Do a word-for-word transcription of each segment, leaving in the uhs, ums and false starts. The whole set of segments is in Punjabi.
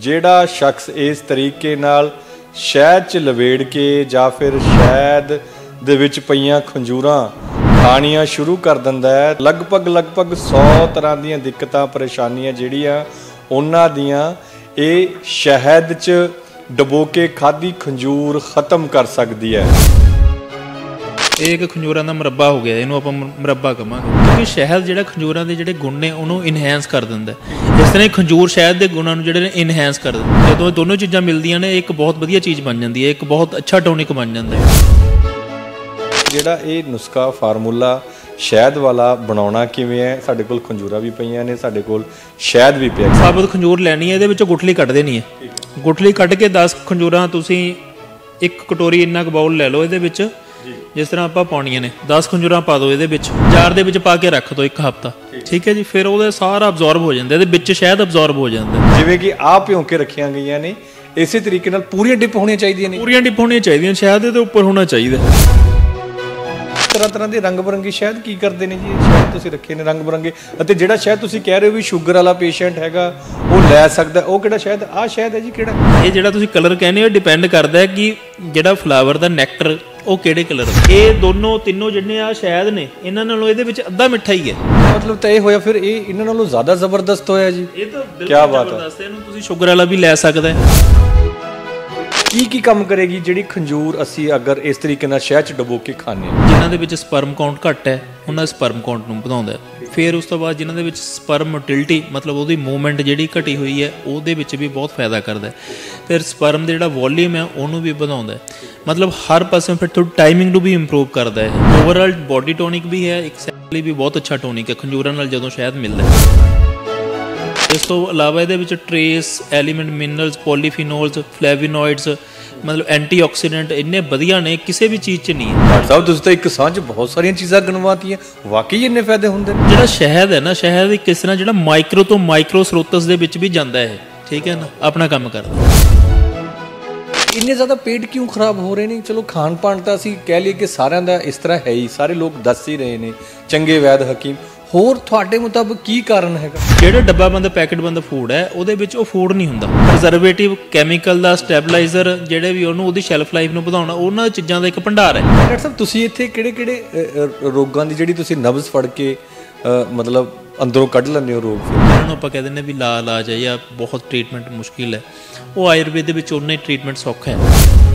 ਜਿਹੜਾ ਸ਼ਖਸ ਇਸ ਤਰੀਕੇ ਨਾਲ ਸ਼ਹਿਦ 'ਚ ਲਵੇੜ ਕੇ ਜਾਂ ਫਿਰ ਸ਼ਹਿਦ ਦੇ ਵਿੱਚ ਪਈਆਂ ਖੰਜੂਰਾਂ ਖਾਣੀਆਂ ਸ਼ੁਰੂ ਕਰ ਦਿੰਦਾ ਹੈ, ਲਗਭਗ ਲਗਭਗ ਸੌ ਤਰ੍ਹਾਂ ਦੀਆਂ ਦਿੱਕਤਾਂ ਪਰੇਸ਼ਾਨੀਆਂ ਜਿਹੜੀਆਂ ਉਹਨਾਂ ਦੀਆਂ ਇਹ ਸ਼ਹਿਦ 'ਚ ਡਬੋ ਕੇ ਖਾਧੀ ਖੰਜੂਰ ਖ਼ਤਮ ਕਰ ਸਕਦੀ ਹੈ। ਇਹ ਇੱਕ ਖੰਜੂਰਾਂ ਦਾ ਮੁਰੱਬਾ ਹੋ ਗਿਆ, ਇਹਨੂੰ ਆਪਾਂ ਮੁਰੱਬਾ ਕਹਾਂਗੇ ਕਿਉਂਕਿ ਸ਼ਹਿਦ ਜਿਹੜਾ ਖੰਜੂਰਾਂ ਦੇ ਜਿਹੜੇ ਗੁਣ ਨੇ ਉਹਨੂੰ ਇਨਹੈਂਸ ਕਰ ਦਿੰਦਾ। ਇਸ ਤਰ੍ਹਾਂ ਖੰਜੂਰ ਸ਼ਹਿਦ ਦੇ ਗੁਣਾਂ ਨੂੰ ਜਿਹੜੇ ਨੇ ਇਨਹੈਂਸ ਕਰ ਦਿੰਦਾ। ਜਦੋਂ ਦੋਨੋਂ ਚੀਜ਼ਾਂ ਮਿਲਦੀਆਂ ਨੇ ਇੱਕ ਬਹੁਤ ਵਧੀਆ ਚੀਜ਼ ਬਣ ਜਾਂਦੀ ਹੈ, ਇੱਕ ਬਹੁਤ ਅੱਛਾ ਟੌਨਿਕ ਬਣ ਜਾਂਦਾ ਹੈ। ਜਿਹੜਾ ਇਹ ਨੁਸਖਾ ਫਾਰਮੂਲਾ ਸ਼ਹਿਦ ਵਾਲਾ ਬਣਾਉਣਾ ਕਿਵੇਂ ਹੈ, ਸਾਡੇ ਕੋਲ ਖੰਜੂਰਾਂ ਵੀ ਪਈਆਂ ਨੇ, ਸਾਡੇ ਕੋਲ ਸ਼ਹਿਦ ਵੀ ਪਿਆ। ਸਾਬਤ ਖੰਜੂਰ ਲੈਣੀ ਹੈ, ਇਹਦੇ ਵਿੱਚੋਂ ਗੁਠਲੀ ਕੱਢ ਦੇਣੀ ਹੈ। ਗੁਠਲੀ ਕੱਢ ਕੇ ਦਸ ਖੰਜੂਰਾਂ ਤੁਸੀਂ ਇੱਕ ਕਟੋਰੀ ਇੰਨਾ ਕੁ ਬਾਉਲ ਲੈ ਲਓ, ਇਹਦੇ ਵਿੱਚ ਜਿਸ ਤਰ੍ਹਾਂ ਆਪਾਂ ਪਾਉਣੀਆਂ ਨੇ ਦਸ ਖੰਜੂਰਾਂ ਪਾ ਦਿਓ ਇਹਦੇ ਵਿੱਚ, ਜਾਰ ਦੇ ਵਿੱਚ ਪਾ ਕੇ ਰੱਖ ਦਿਓ ਇੱਕ ਹਫ਼ਤਾ, ਠੀਕ ਹੈ ਜੀ। ਫਿਰ ਉਹਦਾ ਸਾਰਾ ਅਬਜ਼ੌਰਬ ਹੋ ਜਾਂਦਾ, ਇਹਦੇ ਵਿੱਚ ਸ਼ਹਿਦ ਅਬਜ਼ੌਰਬ ਹੋ ਜਾਂਦਾ। ਜਿਵੇਂ ਕਿ ਆਹ ਭਿਉਂ ਕੇ ਰੱਖੀਆਂ ਗਈਆਂ ਨੇ, ਇਸੇ ਤਰੀਕੇ ਨਾਲ ਪੂਰੀਆਂ ਡਿਪ ਹੋਣੀਆਂ ਚਾਹੀਦੀਆਂ ਨੇ, ਪੂਰੀਆਂ ਡਿਪ ਹੋਣੀਆਂ ਚਾਹੀਦੀਆਂ, ਸ਼ਹਿਦ ਦੇ ਉੱਪਰ ਹੋਣਾ ਚਾਹੀਦਾ। ਤਰ੍ਹਾਂ ਤਰ੍ਹਾਂ ਦੇ ਰੰਗ ਬਰੰਗੇ ਸ਼ਹਿਦ ਕੀ ਕਰਦੇ ਨੇ ਜੀ, ਸ਼ਹਿਦ ਤੁਸੀਂ ਰੱਖੇ ਨੇ ਰੰਗ ਬਰੰਗੇ। ਅਤੇ ਜਿਹੜਾ ਸ਼ਹਿਦ ਤੁਸੀਂ ਕਹਿ ਰਹੇ ਹੋ ਵੀ ਸ਼ੂਗਰ ਵਾਲਾ ਪੇਸ਼ੈਂਟ ਹੈਗਾ ਉਹ ਲੈ ਸਕਦਾ, ਉਹ ਕਿਹੜਾ ਸ਼ਹਿਦ? ਆਹ ਸ਼ਹਿਦ ਹੈ ਜੀ ਕਿਹੜਾ? ਇਹ ਜਿਹੜਾ ਤੁਸੀਂ ਕਲਰ ਕਹਿੰਦੇ ਹੋ ਡਿਪੈਂਡ ਕਰਦਾ ਹੈ ਕਿ ਜਿਹੜਾ ਫਲਾਵਰ ਦਾ ਨੈਕਟਰ ਉਹ ਕਿਹੜੇ ਕਲਰ ਦਾ। ਇਹ ਦੋਨੋਂ ਤਿੰਨੋਂ ਜਿਹੜੇ ਆ ਸ਼ਹਿਦ ਨੇ ਇਹਨਾਂ ਨਾਲੋਂ ਇਹਦੇ ਵਿੱਚ ਅੱਧਾ ਮਿੱਠਾ ਹੀ ਹੈ। ਮਤਲਬ ਤਾਂ ਇਹ ਹੋਇਆ ਫਿਰ ਇਹ ਇਹਨਾਂ ਨਾਲੋਂ ਜ਼ਿਆਦਾ ਜ਼ਬਰਦਸਤ ਹੋਇਆ ਜੀ। ਇਹ ਤਾਂ ਕੀ ਬਾਤ ਹੈ, ਇਹਨੂੰ ਤੁਸੀਂ ਸ਼ੂਗਰ ਵਾਲਾ ਵੀ ਲੈ ਸਕਦਾ ਹੈ। ਕੀ ਕੀ ਕੰਮ ਕਰੇਗੀ ਜਿਹੜੀ ਖੰਜੂਰ ਅਸੀਂ ਅਗਰ ਇਸ ਤਰੀਕੇ ਨਾਲ ਸ਼ਹਿਦ 'ਚ ਡੁਬੋ ਕੇ ਖਾਂਦੇ ਹਾਂ? ਜਿਨ੍ਹਾਂ ਦੇ ਵਿੱਚ ਸਪਰਮ ਕਾਊਂਟ ਘੱਟ ਹੈ ਉਹਨਾਂ ਸਪਰਮ ਕਾਊਂਟ ਨੂੰ ਵਧਾਉਂਦਾ ਹੈ। ਫਿਰ ਉਸ ਤੋਂ ਬਾਅਦ ਜਿਨ੍ਹਾਂ ਦੇ ਵਿੱਚ ਸਪਰਮ ਮੋਟਿਲਿਟੀ ਮਤਲਬ ਉਹਦੀ ਮੂਵਮੈਂਟ ਜਿਹੜੀ ਘਟੀ ਹੋਈ ਹੈ ਉਹਦੇ ਵਿੱਚ ਵੀ ਬਹੁਤ ਫਾਇਦਾ ਕਰਦਾ ਹੈ। ਫਿਰ ਸਪਰਮ ਦਾ ਜਿਹੜਾ ਵੋਲੀਅਮ ਹੈ ਉਹਨੂੰ ਵੀ ਵਧਾਉਂਦਾ ਹੈ। ਮਤਲਬ ਹਰ ਪਾਸੇ ਫਿਰ ਥੋੜੀ ਟਾਈਮਿੰਗ ਨੂੰ ਵੀ ਇੰਪਰੂਵ ਕਰਦਾ ਹੈ। ਓਵਰਆਲ ਬੋਡੀ ਟੋਨਿਕ ਵੀ ਹੈ, ਇੱਕ ਸੈਕਲੀ ਵੀ ਬਹੁਤ ਅੱਛਾ ਟੋਨਿਕ ਹੈ ਖੰਜੂਰਾਂ ਨਾਲ ਜਦੋਂ ਸ਼ਹਿਦ ਮਿਲਦਾ ਹੈ। ਇਸ ਤੋਂ ਇਲਾਵਾ ਇਹਦੇ ਵਿੱਚ trace element, minerals, polyphenols, flavonoids ਮਤਲਬ ਐਂਟੀਆਕਸੀਡੈਂਟ ਇੰਨੇ ਵਧੀਆ ਨੇ, ਕਿਸੇ ਵੀ ਚੀਜ਼ 'ਚ ਨਹੀਂ ਹੈ। ਡਾਕਟਰ ਸਾਹਿਬ ਤੁਸੀਂ ਤਾਂ ਇੱਕ ਸਾਂਝ ਬਹੁਤ ਸਾਰੀਆਂ ਚੀਜ਼ਾਂ ਗਿਣਵਾਤੀਆਂ, ਵਾਕਈ ਇੰਨੇ ਫਾਇਦੇ ਹੁੰਦੇ ਨੇ। ਜਿਹੜਾ ਸ਼ਹਿਦ ਹੈ ਨਾ, ਸ਼ਹਿਦ ਇੱਕ ਕਿਸ ਤਰ੍ਹਾਂ ਜਿਹੜਾ ਮਾਈਕਰੋ ਤੋਂ ਮਾਈਕਰੋ ਸਰੋਤਸ ਦੇ ਵਿੱਚ ਵੀ ਜਾਂਦਾ ਹੈ, ਠੀਕ ਹੈ ਨਾ, ਆਪਣਾ ਕੰਮ ਕਰਦਾ। ਇੰਨੇ ਜ਼ਿਆਦਾ ਪੇਟ ਕਿਉਂ ਖਰਾਬ ਹੋ ਰਹੇ ਨੇ? ਚਲੋ ਖਾਣ ਪਾਣ ਤਾਂ ਅਸੀਂ ਕਹਿ ਲਈਏ ਕਿ ਸਾਰਿਆਂ ਦਾ ਇਸ ਤਰ੍ਹਾਂ ਹੈ ਹੀ, ਸਾਰੇ ਲੋਕ ਦੱਸ ਹੀ ਰਹੇ ਨੇ, ਚੰਗੇ ਵੈਦ ਹਕੀਮ। ਹੋਰ ਤੁਹਾਡੇ ਮੁਤਾਬਕ ਕੀ ਕਾਰਨ ਹੈਗਾ? ਜਿਹੜਾ ਡੱਬਾਬੰਦ ਪੈਕਟਬੰਦ ਫੂਡ ਹੈ ਉਹਦੇ ਵਿੱਚ ਉਹ ਫੂਡ ਨਹੀਂ ਹੁੰਦਾ, ਪ੍ਰੀਜ਼ਰਵੇਟਿਵ, ਕੈਮੀਕਲ ਦਾ ਸਟੈਬਲਾਈਜ਼ਰ ਜਿਹੜੇ ਵੀ ਉਹਨੂੰ ਉਹਦੀ ਸ਼ੈਲਫ ਲਾਈਫ ਨੂੰ ਵਧਾਉਣਾ, ਉਹਨਾਂ ਚੀਜ਼ਾਂ ਦਾ ਇੱਕ ਭੰਡਾਰ ਹੈ। ਡਾਕਟਰ ਸਾਹਿਬ ਤੁਸੀਂ ਇੱਥੇ ਕਿਹੜੇ ਕਿਹੜੇ ਰੋਗਾਂ ਦੀ ਜਿਹੜੀ ਤੁਸੀਂ ਨਬਜ਼ ਫੜ ਕੇ ਮਤਲਬ ਅੰਦਰੋਂ ਕੱਢ ਲੈਂਦੇ ਹੋ ਰੋਗ? ਇਹਨਾਂ ਨੂੰ ਆਪਾਂ ਕਹਿ ਦਿੰਦੇ ਵੀ ਲਾ ਇਲਾਜ ਹੈ ਜਾਂ ਬਹੁਤ ਟ੍ਰੀਟਮੈਂਟ ਮੁਸ਼ਕਿਲ ਹੈ, ਉਹ ਆਯੁਰਵੇਦ ਦੇ ਵਿੱਚ ਉਹਨਾਂ ਹੀ ਟ੍ਰੀਟਮੈਂਟ ਸੌਖਾ ਹੈ।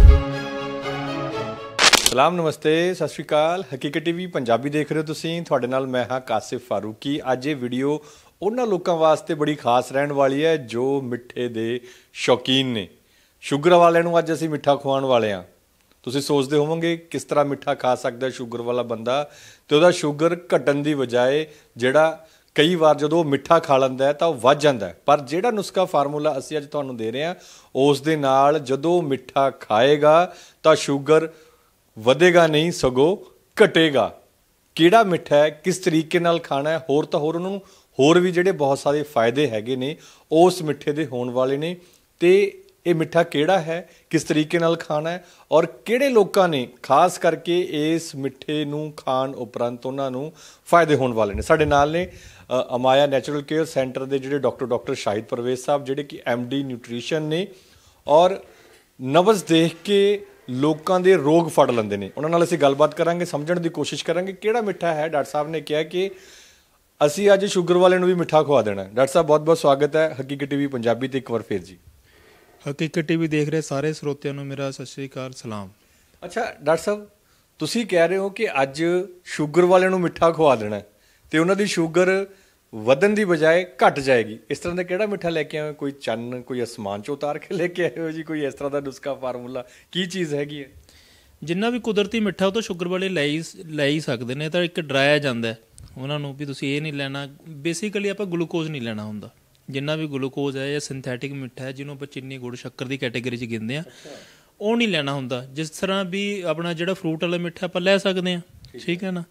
ਸਲਾਮ, ਨਮਸਤੇ, ਸਤਿ ਸ਼੍ਰੀ ਅਕਾਲ। ਹਕੀਕਤ ਟੀਵੀ ਪੰਜਾਬੀ ਦੇਖ ਰਹੇ ਹੋ ਤੁਸੀਂ, ਤੁਹਾਡੇ ਨਾਲ ਮੈਂ ਹਾਂ ਕਾਸਿਫ ਫਾਰੂਕੀ। ਅੱਜ ਇਹ ਵੀਡੀਓ ਉਹਨਾਂ ਲੋਕਾਂ ਵਾਸਤੇ ਬੜੀ ਖਾਸ ਰਹਿਣ ਵਾਲੀ ਹੈ ਜੋ ਮਿੱਠੇ ਦੇ ਸ਼ੌਕੀਨ ਨੇ। ਸ਼ੂਗਰ ਵਾਲਿਆਂ ਨੂੰ ਅੱਜ ਅਸੀਂ ਮਿੱਠਾ ਖਵਾਉਣ ਵਾਲੇ ਹਾਂ। ਤੁਸੀਂ ਸੋਚਦੇ ਹੋਵੋਗੇ ਕਿਸ ਤਰ੍ਹਾਂ ਮਿੱਠਾ ਖਾ ਸਕਦਾ ਸ਼ੂਗਰ ਵਾਲਾ ਬੰਦਾ, ਅਤੇ ਉਹਦਾ ਸ਼ੂਗਰ ਘਟਣ ਦੀ ਬਜਾਏ ਜਿਹੜਾ ਕਈ ਵਾਰ ਜਦੋਂ ਉਹ ਮਿੱਠਾ ਖਾ ਲੈਂਦਾ ਹੈ ਤਾਂ ਉਹ ਵੱਧ ਜਾਂਦਾ ਹੈ। ਪਰ ਜਿਹੜਾ ਨੁਸਖਾ ਫਾਰਮੂਲਾ ਅਸੀਂ ਅੱਜ ਤੁਹਾਨੂੰ ਦੇ ਰਹੇ ਹਾਂ ਉਸ ਦੇ ਨਾਲ ਜਦੋਂ ਮਿੱਠਾ ਖਾਏਗਾ ਤਾਂ ਸ਼ੂਗਰ ਵਧੇਗਾ ਨਹੀਂ ਸਗੋਂ ਘਟੇਗਾ। ਕਿਹੜਾ ਮਿੱਠਾ ਹੈ, ਕਿਸ ਤਰੀਕੇ ਨਾਲ ਖਾਣਾ ਹੈ, ਹੋਰ ਤਾਂ ਹੋਰ ਉਹਨਾਂ ਨੂੰ ਹੋਰ ਵੀ ਜਿਹੜੇ ਬਹੁਤ ਸਾਰੇ ਫਾਇਦੇ ਹੈਗੇ ਨੇ ਉਸ ਮਿੱਠੇ ਦੇ ਹੋਣ ਵਾਲੇ ਨੇ। ਅਤੇ ਇਹ ਮਿੱਠਾ ਕਿਹੜਾ ਹੈ, ਕਿਸ ਤਰੀਕੇ ਨਾਲ ਖਾਣਾ ਹੈ, ਔਰ ਕਿਹੜੇ ਲੋਕਾਂ ਨੇ ਖਾਸ ਕਰਕੇ ਇਸ ਮਿੱਠੇ ਨੂੰ ਖਾਣ ਉਪਰੰਤ ਉਹਨਾਂ ਨੂੰ ਫਾਇਦੇ ਹੋਣ ਵਾਲੇ ਨੇ। ਸਾਡੇ ਨਾਲ ਨੇ ਅਮਾਇਆ ਨੈਚੁਰਲ ਕੇਅਰ ਸੈਂਟਰ ਦੇ ਜਿਹੜੇ ਡਾਕਟਰ ਡਾਕਟਰ ਸ਼ਾਹਿਦ ਪਰਵੇਜ਼ ਸਾਹਿਬ, ਜਿਹੜੇ ਕਿ ਐਮ ਡੀ ਨਿਊਟ੍ਰੀਸ਼ਨ ਨੇ ਔਰ ਨਬਜ਼ ਦੇਖ ਕੇ ਲੋਕਾਂ ਦੇ ਰੋਗ ਫੜ ਲੈਂਦੇ ਨੇ। ਉਹਨਾਂ ਨਾਲ ਅਸੀਂ ਗੱਲਬਾਤ ਕਰਾਂਗੇ, ਸਮਝਣ ਦੀ ਕੋਸ਼ਿਸ਼ ਕਰਾਂਗੇ ਕਿਹੜਾ ਮਿੱਠਾ ਹੈ। ਡਾਕਟਰ ਸਾਹਿਬ ਨੇ ਕਿਹਾ ਕਿ ਅਸੀਂ ਅੱਜ ਸ਼ੂਗਰ ਵਾਲਿਆਂ ਨੂੰ ਵੀ ਮਿੱਠਾ ਖਵਾ ਦੇਣਾ। ਡਾਕਟਰ ਸਾਹਿਬ ਬਹੁਤ ਬਹੁਤ ਸਵਾਗਤ ਹੈ ਹਕੀਕਤ ਟੀਵੀ ਪੰਜਾਬੀ ਤੇ ਇੱਕ ਵਾਰ ਫਿਰ ਜੀ। ਹਕੀਕਤ ਟੀਵੀ ਦੇਖ ਰਹੇ ਸਾਰੇ ਸਰੋਤਿਆਂ ਨੂੰ ਮੇਰਾ ਸਤਿ ਸ਼੍ਰੀ ਅਕਾਲ, ਸਲਾਮ। ਅੱਛਾ ਡਾਕਟਰ ਸਾਹਿਬ, ਤੁਸੀਂ ਕਹਿ ਰਹੇ ਹੋ ਕਿ ਅੱਜ ਸ਼ੂਗਰ ਵਾਲਿਆਂ ਨੂੰ ਮਿੱਠਾ ਖਵਾ ਦੇਣਾ ਅਤੇ ਉਹਨਾਂ ਦੀ ਸ਼ੂਗਰ ਵਧਣ ਦੀ ਬਜਾਏ ਘਟ ਜਾਏਗੀ। ਇਸ ਤਰ੍ਹਾਂ ਦਾ ਕਿਹੜਾ ਮਿੱਠਾ ਲੈ ਕੇ ਆਏ? ਕੋਈ ਚੰਨ, ਕੋਈ ਅਸਮਾਨ 'ਚ ਉਤਾਰ ਕੇ ਲੈ ਕੇ ਆਏ ਹੋ ਜੀ? ਕੋਈ ਇਸ ਤਰ੍ਹਾਂ ਦਾ ਨੁਸਖਾ ਫਾਰਮੂਲਾ ਕੀ ਚੀਜ਼ ਹੈਗੀ ਹੈ? ਜਿੰਨਾ ਵੀ ਕੁਦਰਤੀ ਮਿੱਠਾ ਉਹ ਤਾਂ ਸ਼ੂਗਰ ਵਾਲੇ ਲੈ ਹੀ ਲੈ ਹੀ ਸਕਦੇ ਨੇ। ਤਾਂ ਇੱਕ ਡਰਾਇਆ ਜਾਂਦਾ ਉਹਨਾਂ ਨੂੰ ਵੀ ਤੁਸੀਂ ਇਹ ਨਹੀਂ ਲੈਣਾ। ਬੇਸਿਕਲੀ ਆਪਾਂ ਗਲੂਕੋਜ਼ ਨਹੀਂ ਲੈਣਾ ਹੁੰਦਾ। ਜਿੰਨਾ ਵੀ ਗਲੂਕੋਜ਼ ਹੈ ਜਾਂ ਸਿੰਥੈਟਿਕ ਮਿੱਠਾ ਹੈ ਜਿਹਨੂੰ ਆਪਾਂ ਚੀਨੀ, ਗੁੜ, ਸ਼ੱਕਰ ਦੀ ਕੈਟੇਗਰੀ 'ਚ ਗਿਣਦੇ ਹਾਂ, ਉਹ ਨਹੀਂ ਲੈਣਾ ਹੁੰਦਾ। ਜਿਸ ਤਰ੍ਹਾਂ ਵੀ ਆਪਣਾ ਜਿਹੜਾ ਫਰੂਟ ਵਾਲਾ ਮਿੱਠਾ ਆਪਾਂ ਲੈ ਸਕਦੇ ਹਾਂ, ਠੀਕ ਹੈ ਨਾ।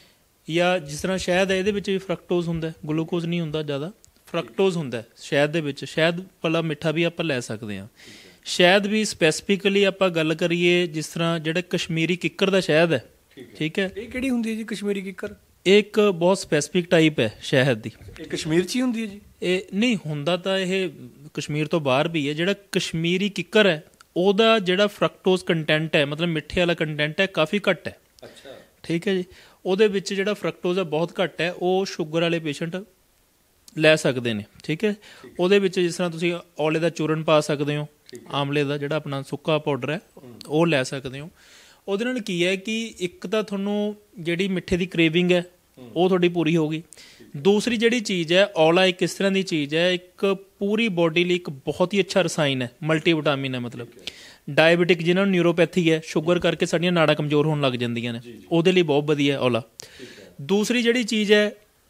ਜਾਂ ਜਿਸ ਤਰ੍ਹਾਂ ਸ਼ਹਿਦ ਹੈ, ਇਹਦੇ ਵਿੱਚ ਵੀ ਫਰਕਟੋਜ਼ ਹੁੰਦਾ, ਗਲੂਕੋਜ਼ ਨਹੀਂ ਹੁੰਦਾ ਜ਼ਿਆਦਾ, ਫਰਕਟੋਜ਼ ਹੁੰਦਾ ਸ਼ਹਿਦ ਦੇ ਵਿੱਚ। ਸ਼ਹਿਦ ਵਾਲਾ ਮਿੱਠਾ ਵੀ ਆਪਾਂ ਲੈ ਸਕਦੇ ਹਾਂ। ਸ਼ਹਿਦ ਵੀ ਸਪੈਸੀਫਿਕਲੀ ਆਪਾਂ ਗੱਲ ਕਰੀਏ ਜਿਸ ਤਰ੍ਹਾਂ ਜਿਹੜਾ ਕਸ਼ਮੀਰੀ ਕਿੱਕਰ ਦਾ ਸ਼ਹਿਦ ਹੈ, ਠੀਕ ਹੈ। ਇਹ ਕਿਹੜੀ ਹੁੰਦੀ ਹੈ ਜੀ ਕਸ਼ਮੀਰੀ ਕਿੱਕਰ? ਇਹ ਇੱਕ ਬਹੁਤ ਸਪੈਸੀਫਿਕ ਟਾਈਪ ਹੈ ਸ਼ਹਿਦ ਦੀ। ਇਹ ਕਸ਼ਮੀਰ 'ਚ ਹੀ ਹੁੰਦੀ ਹੈ ਜੀ? ਇਹ ਨਹੀਂ ਹੁੰਦਾ ਤਾਂ ਇਹ ਕਸ਼ਮੀਰ ਤੋਂ ਬਾਹਰ ਵੀ ਹੈ। ਜਿਹੜਾ ਕਸ਼ਮੀਰੀ ਕਿੱਕਰ ਹੈ ਉਹਦਾ ਜਿਹੜਾ ਫਰਕਟੋਜ਼ ਕੰਟੈਂਟ ਹੈ, ਮਤਲਬ ਮਿੱਠੇ ਵਾਲਾ ਕੰਟੈਂਟ ਹੈ, ਕਾਫੀ ਘੱਟ ਹੈ। ਅੱਛਾ, ਠੀਕ ਹੈ ਜੀ। ਉਹਦੇ ਵਿੱਚ ਜਿਹੜਾ ਫਰਕਟੋਜ਼ ਹੈ ਬਹੁਤ ਘੱਟ ਹੈ, ਉਹ ਸ਼ੂਗਰ ਵਾਲੇ ਪੇਸ਼ੈਂਟ ਲੈ ਸਕਦੇ ਨੇ। ਠੀਕ ਹੈ। ਉਹਦੇ ਵਿੱਚ ਜਿਸ ਤਰ੍ਹਾਂ ਤੁਸੀਂ ਔਲੇ ਦਾ ਚੂਰਨ ਪਾ ਸਕਦੇ ਹੋ, ਆਮਲੇ ਦਾ ਜਿਹੜਾ ਆਪਣਾ ਸੁੱਕਾ ਪਾਊਡਰ ਹੈ ਉਹ ਲੈ ਸਕਦੇ ਹੋ। ਉਹਦੇ ਨਾਲ ਕੀ ਹੈ ਕਿ ਇੱਕ ਤਾਂ ਤੁਹਾਨੂੰ ਜਿਹੜੀ ਮਿੱਠੇ ਦੀ ਕ੍ਰੇਵਿੰਗ ਹੈ ਉਹ ਤੁਹਾਡੀ ਪੂਰੀ ਹੋ ਗਈ। ਦੂਸਰੀ ਜਿਹੜੀ ਚੀਜ਼ ਹੈ, ਔਲਾ ਇੱਕ ਇਸ ਤਰ੍ਹਾਂ ਦੀ ਚੀਜ਼ ਹੈ, ਇੱਕ ਪੂਰੀ ਬੋਡੀ ਲਈ ਇੱਕ ਬਹੁਤ ਹੀ ਅੱਛਾ ਰਸਾਇਣ ਹੈ, ਮਲਟੀ ਵਿਟਾਮਿਨ ਹੈ। ਮਤਲਬ ਡਾਇਬਟਿਕ ਜਿਹਨਾਂ ਨੂੰ ਨਿਊਰੋਪੈਥੀ ਹੈ, ਸ਼ੂਗਰ ਕਰਕੇ ਸਾਡੀਆਂ ਨਾੜਾਂ ਕਮਜ਼ੋਰ ਹੋਣ ਲੱਗ ਜਾਂਦੀਆਂ ਨੇ, ਉਹਦੇ ਲਈ ਬਹੁਤ ਵਧੀਆ ਔਲਾ। ਦੂਸਰੀ ਜਿਹੜੀ ਚੀਜ਼ ਹੈ,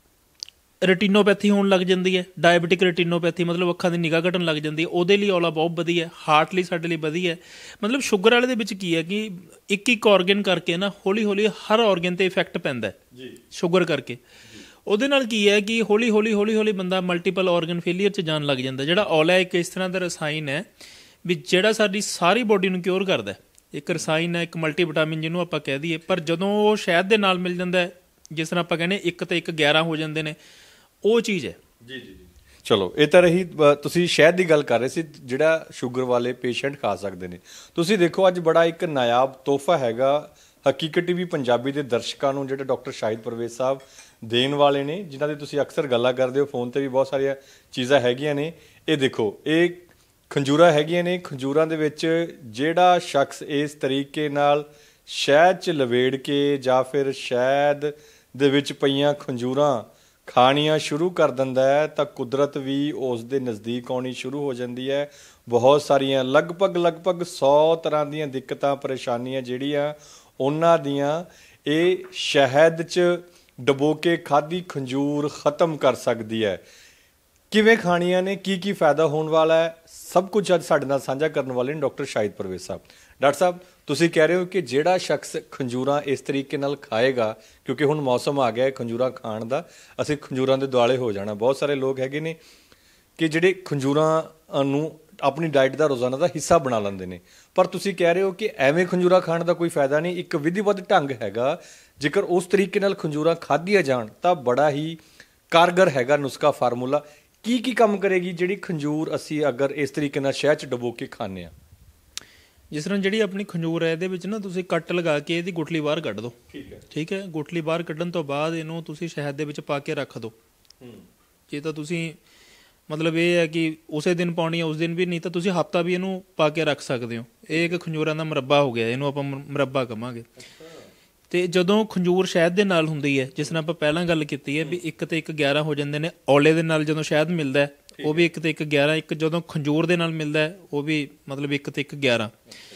ਰੈਟੀਨੋਪੈਥੀ ਹੋਣ ਲੱਗ ਜਾਂਦੀ ਹੈ, ਡਾਇਬਟਿਕ ਰੈਟੀਨੋਪੈਥੀ ਮਤਲਬ ਅੱਖਾਂ ਦੀ ਨਿਗਾਹ ਘਟਣ ਲੱਗ ਜਾਂਦੀ ਹੈ, ਉਹਦੇ ਲਈ ਔਲਾ ਬਹੁਤ ਵਧੀਆ। ਹਾਰਟ ਲਈ ਸਾਡੇ ਲਈ ਵਧੀਆ। ਮਤਲਬ ਸ਼ੂਗਰ ਵਾਲੇ ਦੇ ਵਿੱਚ ਕੀ ਹੈ ਕਿ ਇੱਕ ਇੱਕ ਔਰਗਨ ਕਰਕੇ ਨਾ ਹੌਲੀ ਹੌਲੀ ਹਰ ਔਰਗਨ 'ਤੇ ਇਫੈਕਟ ਪੈਂਦਾ ਹੈ ਸ਼ੂਗਰ ਕਰਕੇ। ਉਹਦੇ ਨਾਲ ਕੀ ਹੈ ਕਿ ਹੌਲੀ ਹੌਲੀ ਹੌਲੀ ਹੌਲੀ ਬੰਦਾ ਮਲਟੀਪਲ ਔਰਗਨ ਫੇਲੀਅਰ 'ਚ ਜਾਣ ਲੱਗ ਜਾਂਦਾ। ਜਿਹੜਾ ਔਲਾ ਇੱਕ ਇਸ ਤਰ੍ਹਾਂ ਦਾ ਰਸਾਇਣ ਹੈ ਵੀ ਜਿਹੜਾ ਸਾਡੀ ਸਾਰੀ ਬੋਡੀ ਨੂੰ ਕਿਉਰ ਕਰਦਾ। ਇੱਕ ਰਸਾਇਣ ਹੈ, ਇੱਕ ਮਲਟੀ ਵਿਟਾਮਿਨ ਜਿਹਨੂੰ ਆਪਾਂ ਕਹਿ ਦਈਏ। ਪਰ ਜਦੋਂ ਉਹ ਸ਼ਹਿਦ ਦੇ ਨਾਲ ਮਿਲ ਜਾਂਦਾ ਹੈ, ਜਿਸ ਤਰ੍ਹਾਂ ਆਪਾਂ ਕਹਿੰਦੇ ਇੱਕ ਤੇ ਇੱਕ ਗਿਆਰਾਂ ਹੋ ਜਾਂਦੇ ਨੇ, ਉਹ ਚੀਜ਼ ਹੈ। ਜੀ ਜੀ ਜੀ ਚਲੋ, ਇਹ ਤਾਂ ਰਹੀ ਤੁਸੀਂ ਸ਼ਹਿਦ ਦੀ ਗੱਲ ਕਰ ਰਹੇ ਸੀ ਜਿਹੜਾ ਸ਼ੂਗਰ ਵਾਲੇ ਪੇਸ਼ੈਂਟ ਖਾ ਸਕਦੇ ਨੇ। ਤੁਸੀਂ ਦੇਖੋ ਅੱਜ ਬੜਾ ਇੱਕ ਨਾਯਾਬ ਤੋਹਫਾ ਹੈਗਾ ਹਕੀਕਤ ਟੀਵੀ ਪੰਜਾਬੀ ਦੇ ਦਰਸ਼ਕਾਂ ਨੂੰ, ਜਿਹੜੇ ਡਾਕਟਰ ਸ਼ਾਹਿਦ ਪਰਵੇਜ਼ ਸਾਹਿਬ ਦੇਣ ਵਾਲੇ ਨੇ, ਜਿਨ੍ਹਾਂ ਦੀ ਤੁਸੀਂ ਅਕਸਰ ਗੱਲਾਂ ਕਰਦੇ ਹੋ, ਫੋਨ ਤੇ ਵੀ ਬਹੁਤ ਸਾਰੀਆਂ ਚੀਜ਼ਾਂ ਹੈਗੀਆਂ ਨੇ। ਇਹ ਦੇਖੋ, ਇਹ ਖੰਜੂਰਾਂ ਹੈਗੀਆਂ ਨੇ। ਖੰਜੂਰਾਂ ਦੇ ਵਿੱਚ ਜਿਹੜਾ ਸ਼ਖਸ ਇਸ ਤਰੀਕੇ ਨਾਲ ਸ਼ਹਿਦ 'ਚ ਲਵੇੜ ਕੇ ਜਾਂ ਫਿਰ ਸ਼ਹਿਦ ਦੇ ਵਿੱਚ ਪਈਆਂ ਖੰਜੂਰਾਂ ਖਾਣੀਆਂ ਸ਼ੁਰੂ ਕਰ ਦਿੰਦਾ ਹੈ ਤਾਂ ਕੁਦਰਤ ਵੀ ਉਸ ਦੇ ਨਜ਼ਦੀਕ ਆਉਣੀ ਸ਼ੁਰੂ ਹੋ ਜਾਂਦੀ ਹੈ। ਬਹੁਤ ਸਾਰੀਆਂ ਲਗਭਗ ਲਗਭਗ ਸੌ ਤਰ੍ਹਾਂ ਦੀਆਂ ਦਿੱਕਤਾਂ ਪਰੇਸ਼ਾਨੀਆਂ ਜਿਹੜੀਆਂ ਉਹਨਾਂ ਦੀਆਂ ਇਹ ਸ਼ਹਿਦ 'ਚ ਡਬੋ ਕੇ ਖਾਧੀ ਖੰਜੂਰ ਖ਼ਤਮ ਕਰ ਸਕਦੀ ਹੈ। ਕਿਵੇਂ ਖਾਣੀਆਂ ਨੇ, ਕੀ ਕੀ ਫਾਇਦਾ ਹੋਣ ਵਾਲਾ ਹੈ, ਸਭ ਕੁਝ ਅੱਜ ਸਾਡੇ ਨਾਲ ਸਾਂਝਾ ਕਰਨ ਵਾਲੇ ਨੇ ਡਾਕਟਰ ਸ਼ਾਹਿਦ ਪਰਵੇਜ਼ ਸਾਹਿਬ। ਡਾਕਟਰ ਸਾਹਿਬ, ਤੁਸੀਂ ਕਹਿ ਰਹੇ ਹੋ ਕਿ ਜਿਹੜਾ ਸ਼ਖਸ ਖੰਜੂਰਾਂ ਇਸ ਤਰੀਕੇ ਨਾਲ ਖਾਏਗਾ, ਕਿਉਂਕਿ ਹੁਣ ਮੌਸਮ ਆ ਗਿਆ ਹੈ ਖੰਜੂਰਾਂ ਖਾਣ ਦਾ, ਅਸੀਂ ਖੰਜੂਰਾਂ ਦੇ ਦੁਆਲੇ ਹੋ ਜਾਣਾ। ਬਹੁਤ ਸਾਰੇ ਲੋਕ ਹੈਗੇ ਨੇ ਕਿ ਜਿਹੜੇ ਖੰਜੂਰਾਂ ਨੂੰ ਆਪਣੀ ਡਾਈਟ ਦਾ ਰੋਜ਼ਾਨਾ ਦਾ ਹਿੱਸਾ ਬਣਾ ਲੈਂਦੇ ਨੇ, ਪਰ ਤੁਸੀਂ ਕਹਿ ਰਹੇ ਹੋ ਕਿ ਐਵੇਂ ਖੰਜੂਰਾਂ ਖਾਣ ਦਾ ਕੋਈ ਫਾਇਦਾ ਨਹੀਂ। ਇੱਕ ਵਿਧੀਵਤ ਢੰਗ ਹੈਗਾ, ਜੇਕਰ ਉਸ ਤਰੀਕੇ ਨਾਲ ਖੰਜੂਰਾਂ ਖਾਧੀਆਂ ਜਾਣ ਤਾਂ ਬੜਾ ਹੀ ਕਾਰਗਰ ਹੈਗਾ ਨੁਸਖਾ, ਫਾਰਮੂਲਾ। ਕੀ ਕੀ ਕੰਮ ਕਰੇਗੀ ਜਿਹੜੀ ਖੰਜੂਰ ਅਸੀਂ ਅਗਰ ਇਸ ਤਰੀਕੇ ਨਾਲ ਸ਼ਹਿਦ 'ਚ ਡਬੋ ਕੇ ਖਾਂਦੇ ਹਾਂ? ਜਿਸ ਤਰ੍ਹਾਂ ਜਿਹੜੀ ਆਪਣੀ ਖੰਜੂਰ ਹੈ, ਇਹਦੇ ਵਿੱਚ ਨਾ ਤੁਸੀਂ ਕੱਟ ਲਗਾ ਕੇ ਇਹਦੀ ਗੁਠਲੀ ਬਾਹਰ ਕੱਢ ਦਿਓ। ਠੀਕ ਹੈ। ਠੀਕ ਹੈ। ਗੁਠਲੀ ਬਾਹਰ ਕੱਢਣ ਤੋਂ ਬਾਅਦ ਇਹਨੂੰ ਤੁਸੀਂ ਸ਼ਹਿਦ ਦੇ ਵਿੱਚ ਪਾ ਕੇ ਰੱਖ ਦਿਓ। ਜੇ ਤਾਂ ਤੁਸੀਂ ਮਤਲਬ ਇਹ ਹੈ ਕਿ ਉਸੇ ਦਿਨ ਪਾਉਣੀ ਹੈ ਉਸ ਦਿਨ ਵੀ, ਨਹੀਂ ਤਾਂ ਤੁਸੀਂ ਹਫ਼ਤਾ ਵੀ ਇਹਨੂੰ ਪਾ ਕੇ ਰੱਖ ਸਕਦੇ ਹੋ। ਇਹ ਇੱਕ ਖੰਜੂਰਾਂ ਦਾ ਮੁਰੱਬਾ ਹੋ ਗਿਆ, ਇਹਨੂੰ ਆਪਾਂ ਮੁਰੱਬਾ ਕਹਾਂਗੇ। ਤੇ ਜਦੋਂ ਖੰਜੂਰ ਸ਼ਹਿਦ ਦੇ ਨਾਲ ਹੁੰਦੀ ਹੈ, ਜਿਸ ਤਰ੍ਹਾਂ ਆਪਾਂ ਪਹਿਲਾਂ ਗੱਲ ਕੀਤੀ ਹੈ ਵੀ ਇੱਕ ਤੇ ਇੱਕ ਗਿਆਰਾਂ ਹੋ ਜਾਂਦੇ ਨੇ, ਔਲੇ ਦੇ ਨਾਲ ਜਦੋਂ ਸ਼ਹਿਦ ਮਿਲਦਾ ਹੈ ਉਹ ਵੀ ਇੱਕ ਤੇ ਇੱਕ ਗਿਆਰਾਂ, ਇੱਕ ਜਦੋਂ ਖੰਜੂਰ ਦੇ ਨਾਲ ਮਿਲਦਾ ਹੈ ਉਹ ਵੀ ਮਤਲਬ ਇੱਕ ਤੇ ਇੱਕ ਗਿਆਰਾਂ।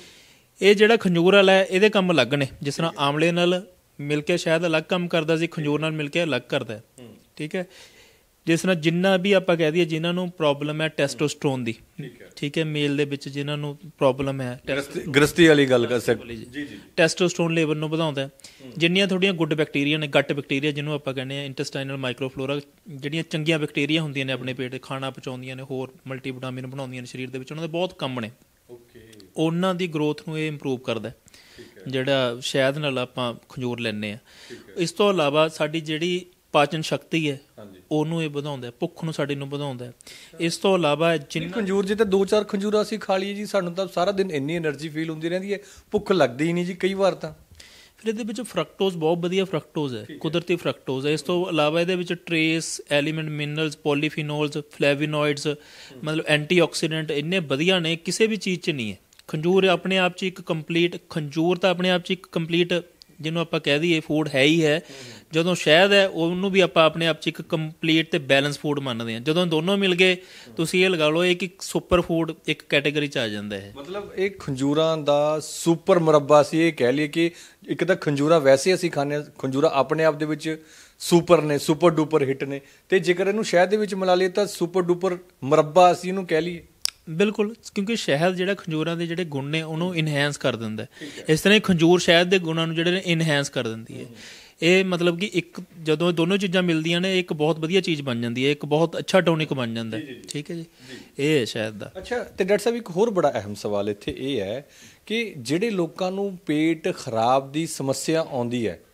ਇਹ ਜਿਹੜਾ ਖੰਜੂਰ ਵਾਲਾ ਹੈ ਇਹਦੇ ਕੰਮ ਅਲੱਗ ਨੇ। ਜਿਸ ਤਰ੍ਹਾਂ ਆਮਲੇ ਨਾਲ ਮਿਲ ਕੇ ਸ਼ਹਿਦ ਅਲੱਗ ਕੰਮ ਕਰਦਾ ਸੀ, ਖੰਜੂਰ ਨਾਲ ਮਿਲ ਕੇ ਅਲੱਗ ਕਰਦਾ ਹੈ। ਠੀਕ ਹੈ। ਜਿਸ ਤਰ੍ਹਾਂ ਜਿੰਨਾ ਵੀ ਆਪਾਂ ਕਹਿ ਦਈਏ ਜਿਹਨਾਂ ਨੂੰ ਪ੍ਰੋਬਲਮ ਹੈ ਟੈਸਟੋਸਟਰੋਨ ਦੀ, ਠੀਕ ਹੈ, ਮੇਲ ਦੇ ਵਿੱਚ ਜਿਹਨਾਂ ਨੂੰ ਪ੍ਰੋਬਲਮ ਹੈ, ਗ੍ਰਸਤੀ ਵਾਲੀ ਗੱਲ ਕਰ ਸਕਦੇ ਜੀ, ਟੈਸਟੋਸਟਰੋਨ ਲੈਵਲ ਨੂੰ ਵਧਾਉਂਦਾ ਹੈ। ਜਿੰਨੀਆਂ ਤੁਹਾਡੀਆਂ ਗੁੱਡ ਬੈਕਟੀਰੀਆ ਨੇ, ਗੱਟ ਬੈਕਟੀਰੀਆ ਜਿਹਨੂੰ ਆਪਾਂ ਕਹਿੰਦੇ ਹਾਂ, ਇੰਟੈਸਟਾਈਨਲ ਮਾਈਕਰੋਫਲੋਰਾ, ਜਿਹੜੀਆਂ ਚੰਗੀਆਂ ਬੈਕਟੀਰੀਆ ਹੁੰਦੀਆਂ ਨੇ ਆਪਣੇ ਪੇਟ, ਖਾਣਾ ਪਚਾਉਂਦੀਆਂ ਨੇ, ਹੋਰ ਮਲਟੀ ਵਿਟਾਮਿਨ ਬਣਾਉਂਦੀਆਂ ਨੇ ਸਰੀਰ ਦੇ ਵਿੱਚ, ਉਹਨਾਂ ਦੇ ਬਹੁਤ ਕੰਮ ਨੇ। ਉਹਨਾਂ ਦੀ ਗਰੋਥ ਨੂੰ ਇਹ ਇੰਪਰੂਵ ਕਰਦਾ ਜਿਹੜਾ ਸ਼ਹਿਦ ਨਾਲ ਆਪਾਂ ਖੰਜੂਰ ਲੈਂਦੇ ਹਾਂ। ਇਸ ਤੋਂ ਇਲਾਵਾ ਸਾਡੀ ਜਿਹੜੀ ਪਾਚਨ ਸ਼ਕਤੀ ਹੈ ਉਹਨੂੰ ਇਹ ਵਧਾਉਂਦਾ, ਭੁੱਖ ਨੂੰ ਸਾਡੀ ਨੂੰ ਵਧਾਉਂਦਾ ਹੈ। ਇਸ ਤੋਂ ਇਲਾਵਾ ਜਿੰਨੀ ਖੰਜੂਰ ਜੇ ਤਾਂ ਦੋ ਚਾਰ ਖੰਜੂਰਾਂ ਅਸੀਂ ਖਾ ਲਈਏ ਜੀ, ਸਾਨੂੰ ਤਾਂ ਸਾਰਾ ਦਿਨ ਇੰਨੀ એનર્ਜੀ ਫੀਲ ਹੁੰਦੀ ਰਹਿੰਦੀ ਹੈ, ਭੁੱਖ ਲੱਗਦੀ ਹੀ ਨਹੀਂ ਜੀ ਕਈ ਵਾਰ ਤਾਂ। ਫਿਰ ਇਹਦੇ ਵਿੱਚ ਫਰਕਟੋਜ਼ ਬਹੁਤ ਵਧੀਆ ਫਰਕਟੋਜ਼ ਹੈ, ਕੁਦਰਤੀ ਫਰਕਟੋਜ਼ ਹੈ। ਇਸ ਤੋਂ ਇਲਾਵਾ ਇਹਦੇ ਵਿੱਚ trace element, minerals, polyphenols, flavonoids, ਮਤਲਬ ਐਂਟੀਆਕਸੀਡੈਂਟ ਇੰਨੇ ਵਧੀਆ ਨੇ, ਕਿਸੇ ਵੀ ਚੀਜ਼ 'ਚ ਨਹੀਂ ਹੈ। ਖੰਜੂਰ ਆਪਣੇ ਆਪ 'ਚ ਇੱਕ ਕੰਪਲੀਟ, ਖੰਜੂਰ ਤਾਂ ਆਪਣੇ ਆਪ 'ਚ ਇੱਕ ਕੰਪਲੀਟ ਜਿਹਨੂੰ ਆਪਾਂ ਕਹਿ ਦਈਏ ਫੂਡ ਹੈ ਹੀ ਹੈ। ਜਦੋਂ ਸ਼ਹਿਦ ਹੈ ਉਹਨੂੰ ਵੀ ਆਪਾਂ ਆਪਣੇ ਆਪ 'ਚ ਇੱਕ ਕੰਪਲੀਟ ਤੇ ਬੈਲੈਂਸ ਫੂਡ ਮੰਨਦੇ ਹਾਂ। ਜਦੋਂ ਦੋਨੋਂ ਮਿਲ ਗਏ ਤੁਸੀਂ ਇਹ ਲਗਾ ਲਓ ਇੱਕ ਇੱਕ ਸੁਪਰ ਫੂਡ ਇੱਕ ਕੈਟੇਗਰੀ 'ਚ ਆ ਜਾਂਦਾ ਹੈ। ਮਤਲਬ ਇਹ ਖੰਜੂਰਾਂ ਦਾ ਸੁਪਰ ਮੁਰੱਬਾ ਸੀ, ਇਹ ਕਹਿ ਲਈਏ ਕਿ ਇੱਕ ਤਾਂ ਖੰਜੂਰਾਂ ਵੈਸੇ ਅਸੀਂ ਖਾਂਦੇ ਹਾਂ, ਖੰਜੂਰਾਂ ਆਪਣੇ ਆਪ ਦੇ ਵਿੱਚ ਸੁਪਰ ਨੇ, ਸੁਪਰ ਡੂਪਰ ਹਿੱਟ ਨੇ, ਤੇ ਜੇਕਰ ਇਹਨੂੰ ਸ਼ਹਿਦ ਦੇ ਵਿੱਚ ਮਿਲਾ ਲਈਏ ਤਾਂ ਸੁਪਰ ਡੂਪਰ ਮੁਰੱਬਾ ਅਸੀਂ ਇਹਨੂੰ ਕਹਿ ਲਈਏ। ਬਿਲਕੁਲ, ਕਿਉਂਕਿ ਸ਼ਹਿਦ ਜਿਹੜਾ ਖੰਜੂਰਾਂ ਦੇ ਜਿਹੜੇ ਗੁਣ ਨੇ ਉਹਨੂੰ ਇਨਹੈਂਸ ਕਰ ਦਿੰਦਾ। ਇਸ ਤਰ੍ਹਾਂ ਖੰਜੂਰ ਸ਼ਹਿਦ ਦੇ ਗੁਣਾਂ ਨੂੰ ਜਿਹੜੇ ਨੇ ਇਨਹੈਂਸ ਕਰ ਦਿੰਦੀ ਹੈ। ਇਹ ਮਤਲਬ ਕਿ ਇੱਕ ਜਦੋਂ ਦੋਨੋਂ ਚੀਜ਼ਾਂ ਮਿਲਦੀਆਂ ਨੇ ਇੱਕ ਬਹੁਤ ਵਧੀਆ ਚੀਜ਼ ਬਣ ਜਾਂਦੀ ਹੈ, ਇੱਕ ਬਹੁਤ ਅੱਛਾ ਟੌਨਿਕ ਬਣ ਜਾਂਦਾ। ਠੀਕ ਹੈ ਜੀ, ਇਹ ਹੈ ਸ਼ਹਿਦ ਦਾ। ਅੱਛਾ, ਤੇ ਡਾਕਟਰ ਸਾਹਿਬ ਇੱਕ ਹੋਰ ਬੜਾ ਅਹਿਮ ਸਵਾਲ ਇੱਥੇ ਇਹ ਹੈ ਕਿ ਜਿਹੜੇ ਲੋਕਾਂ ਨੂੰ ਪੇਟ ਖਰਾਬ ਦੀ ਸਮੱਸਿਆ ਆਉਂਦੀ ਹੈ,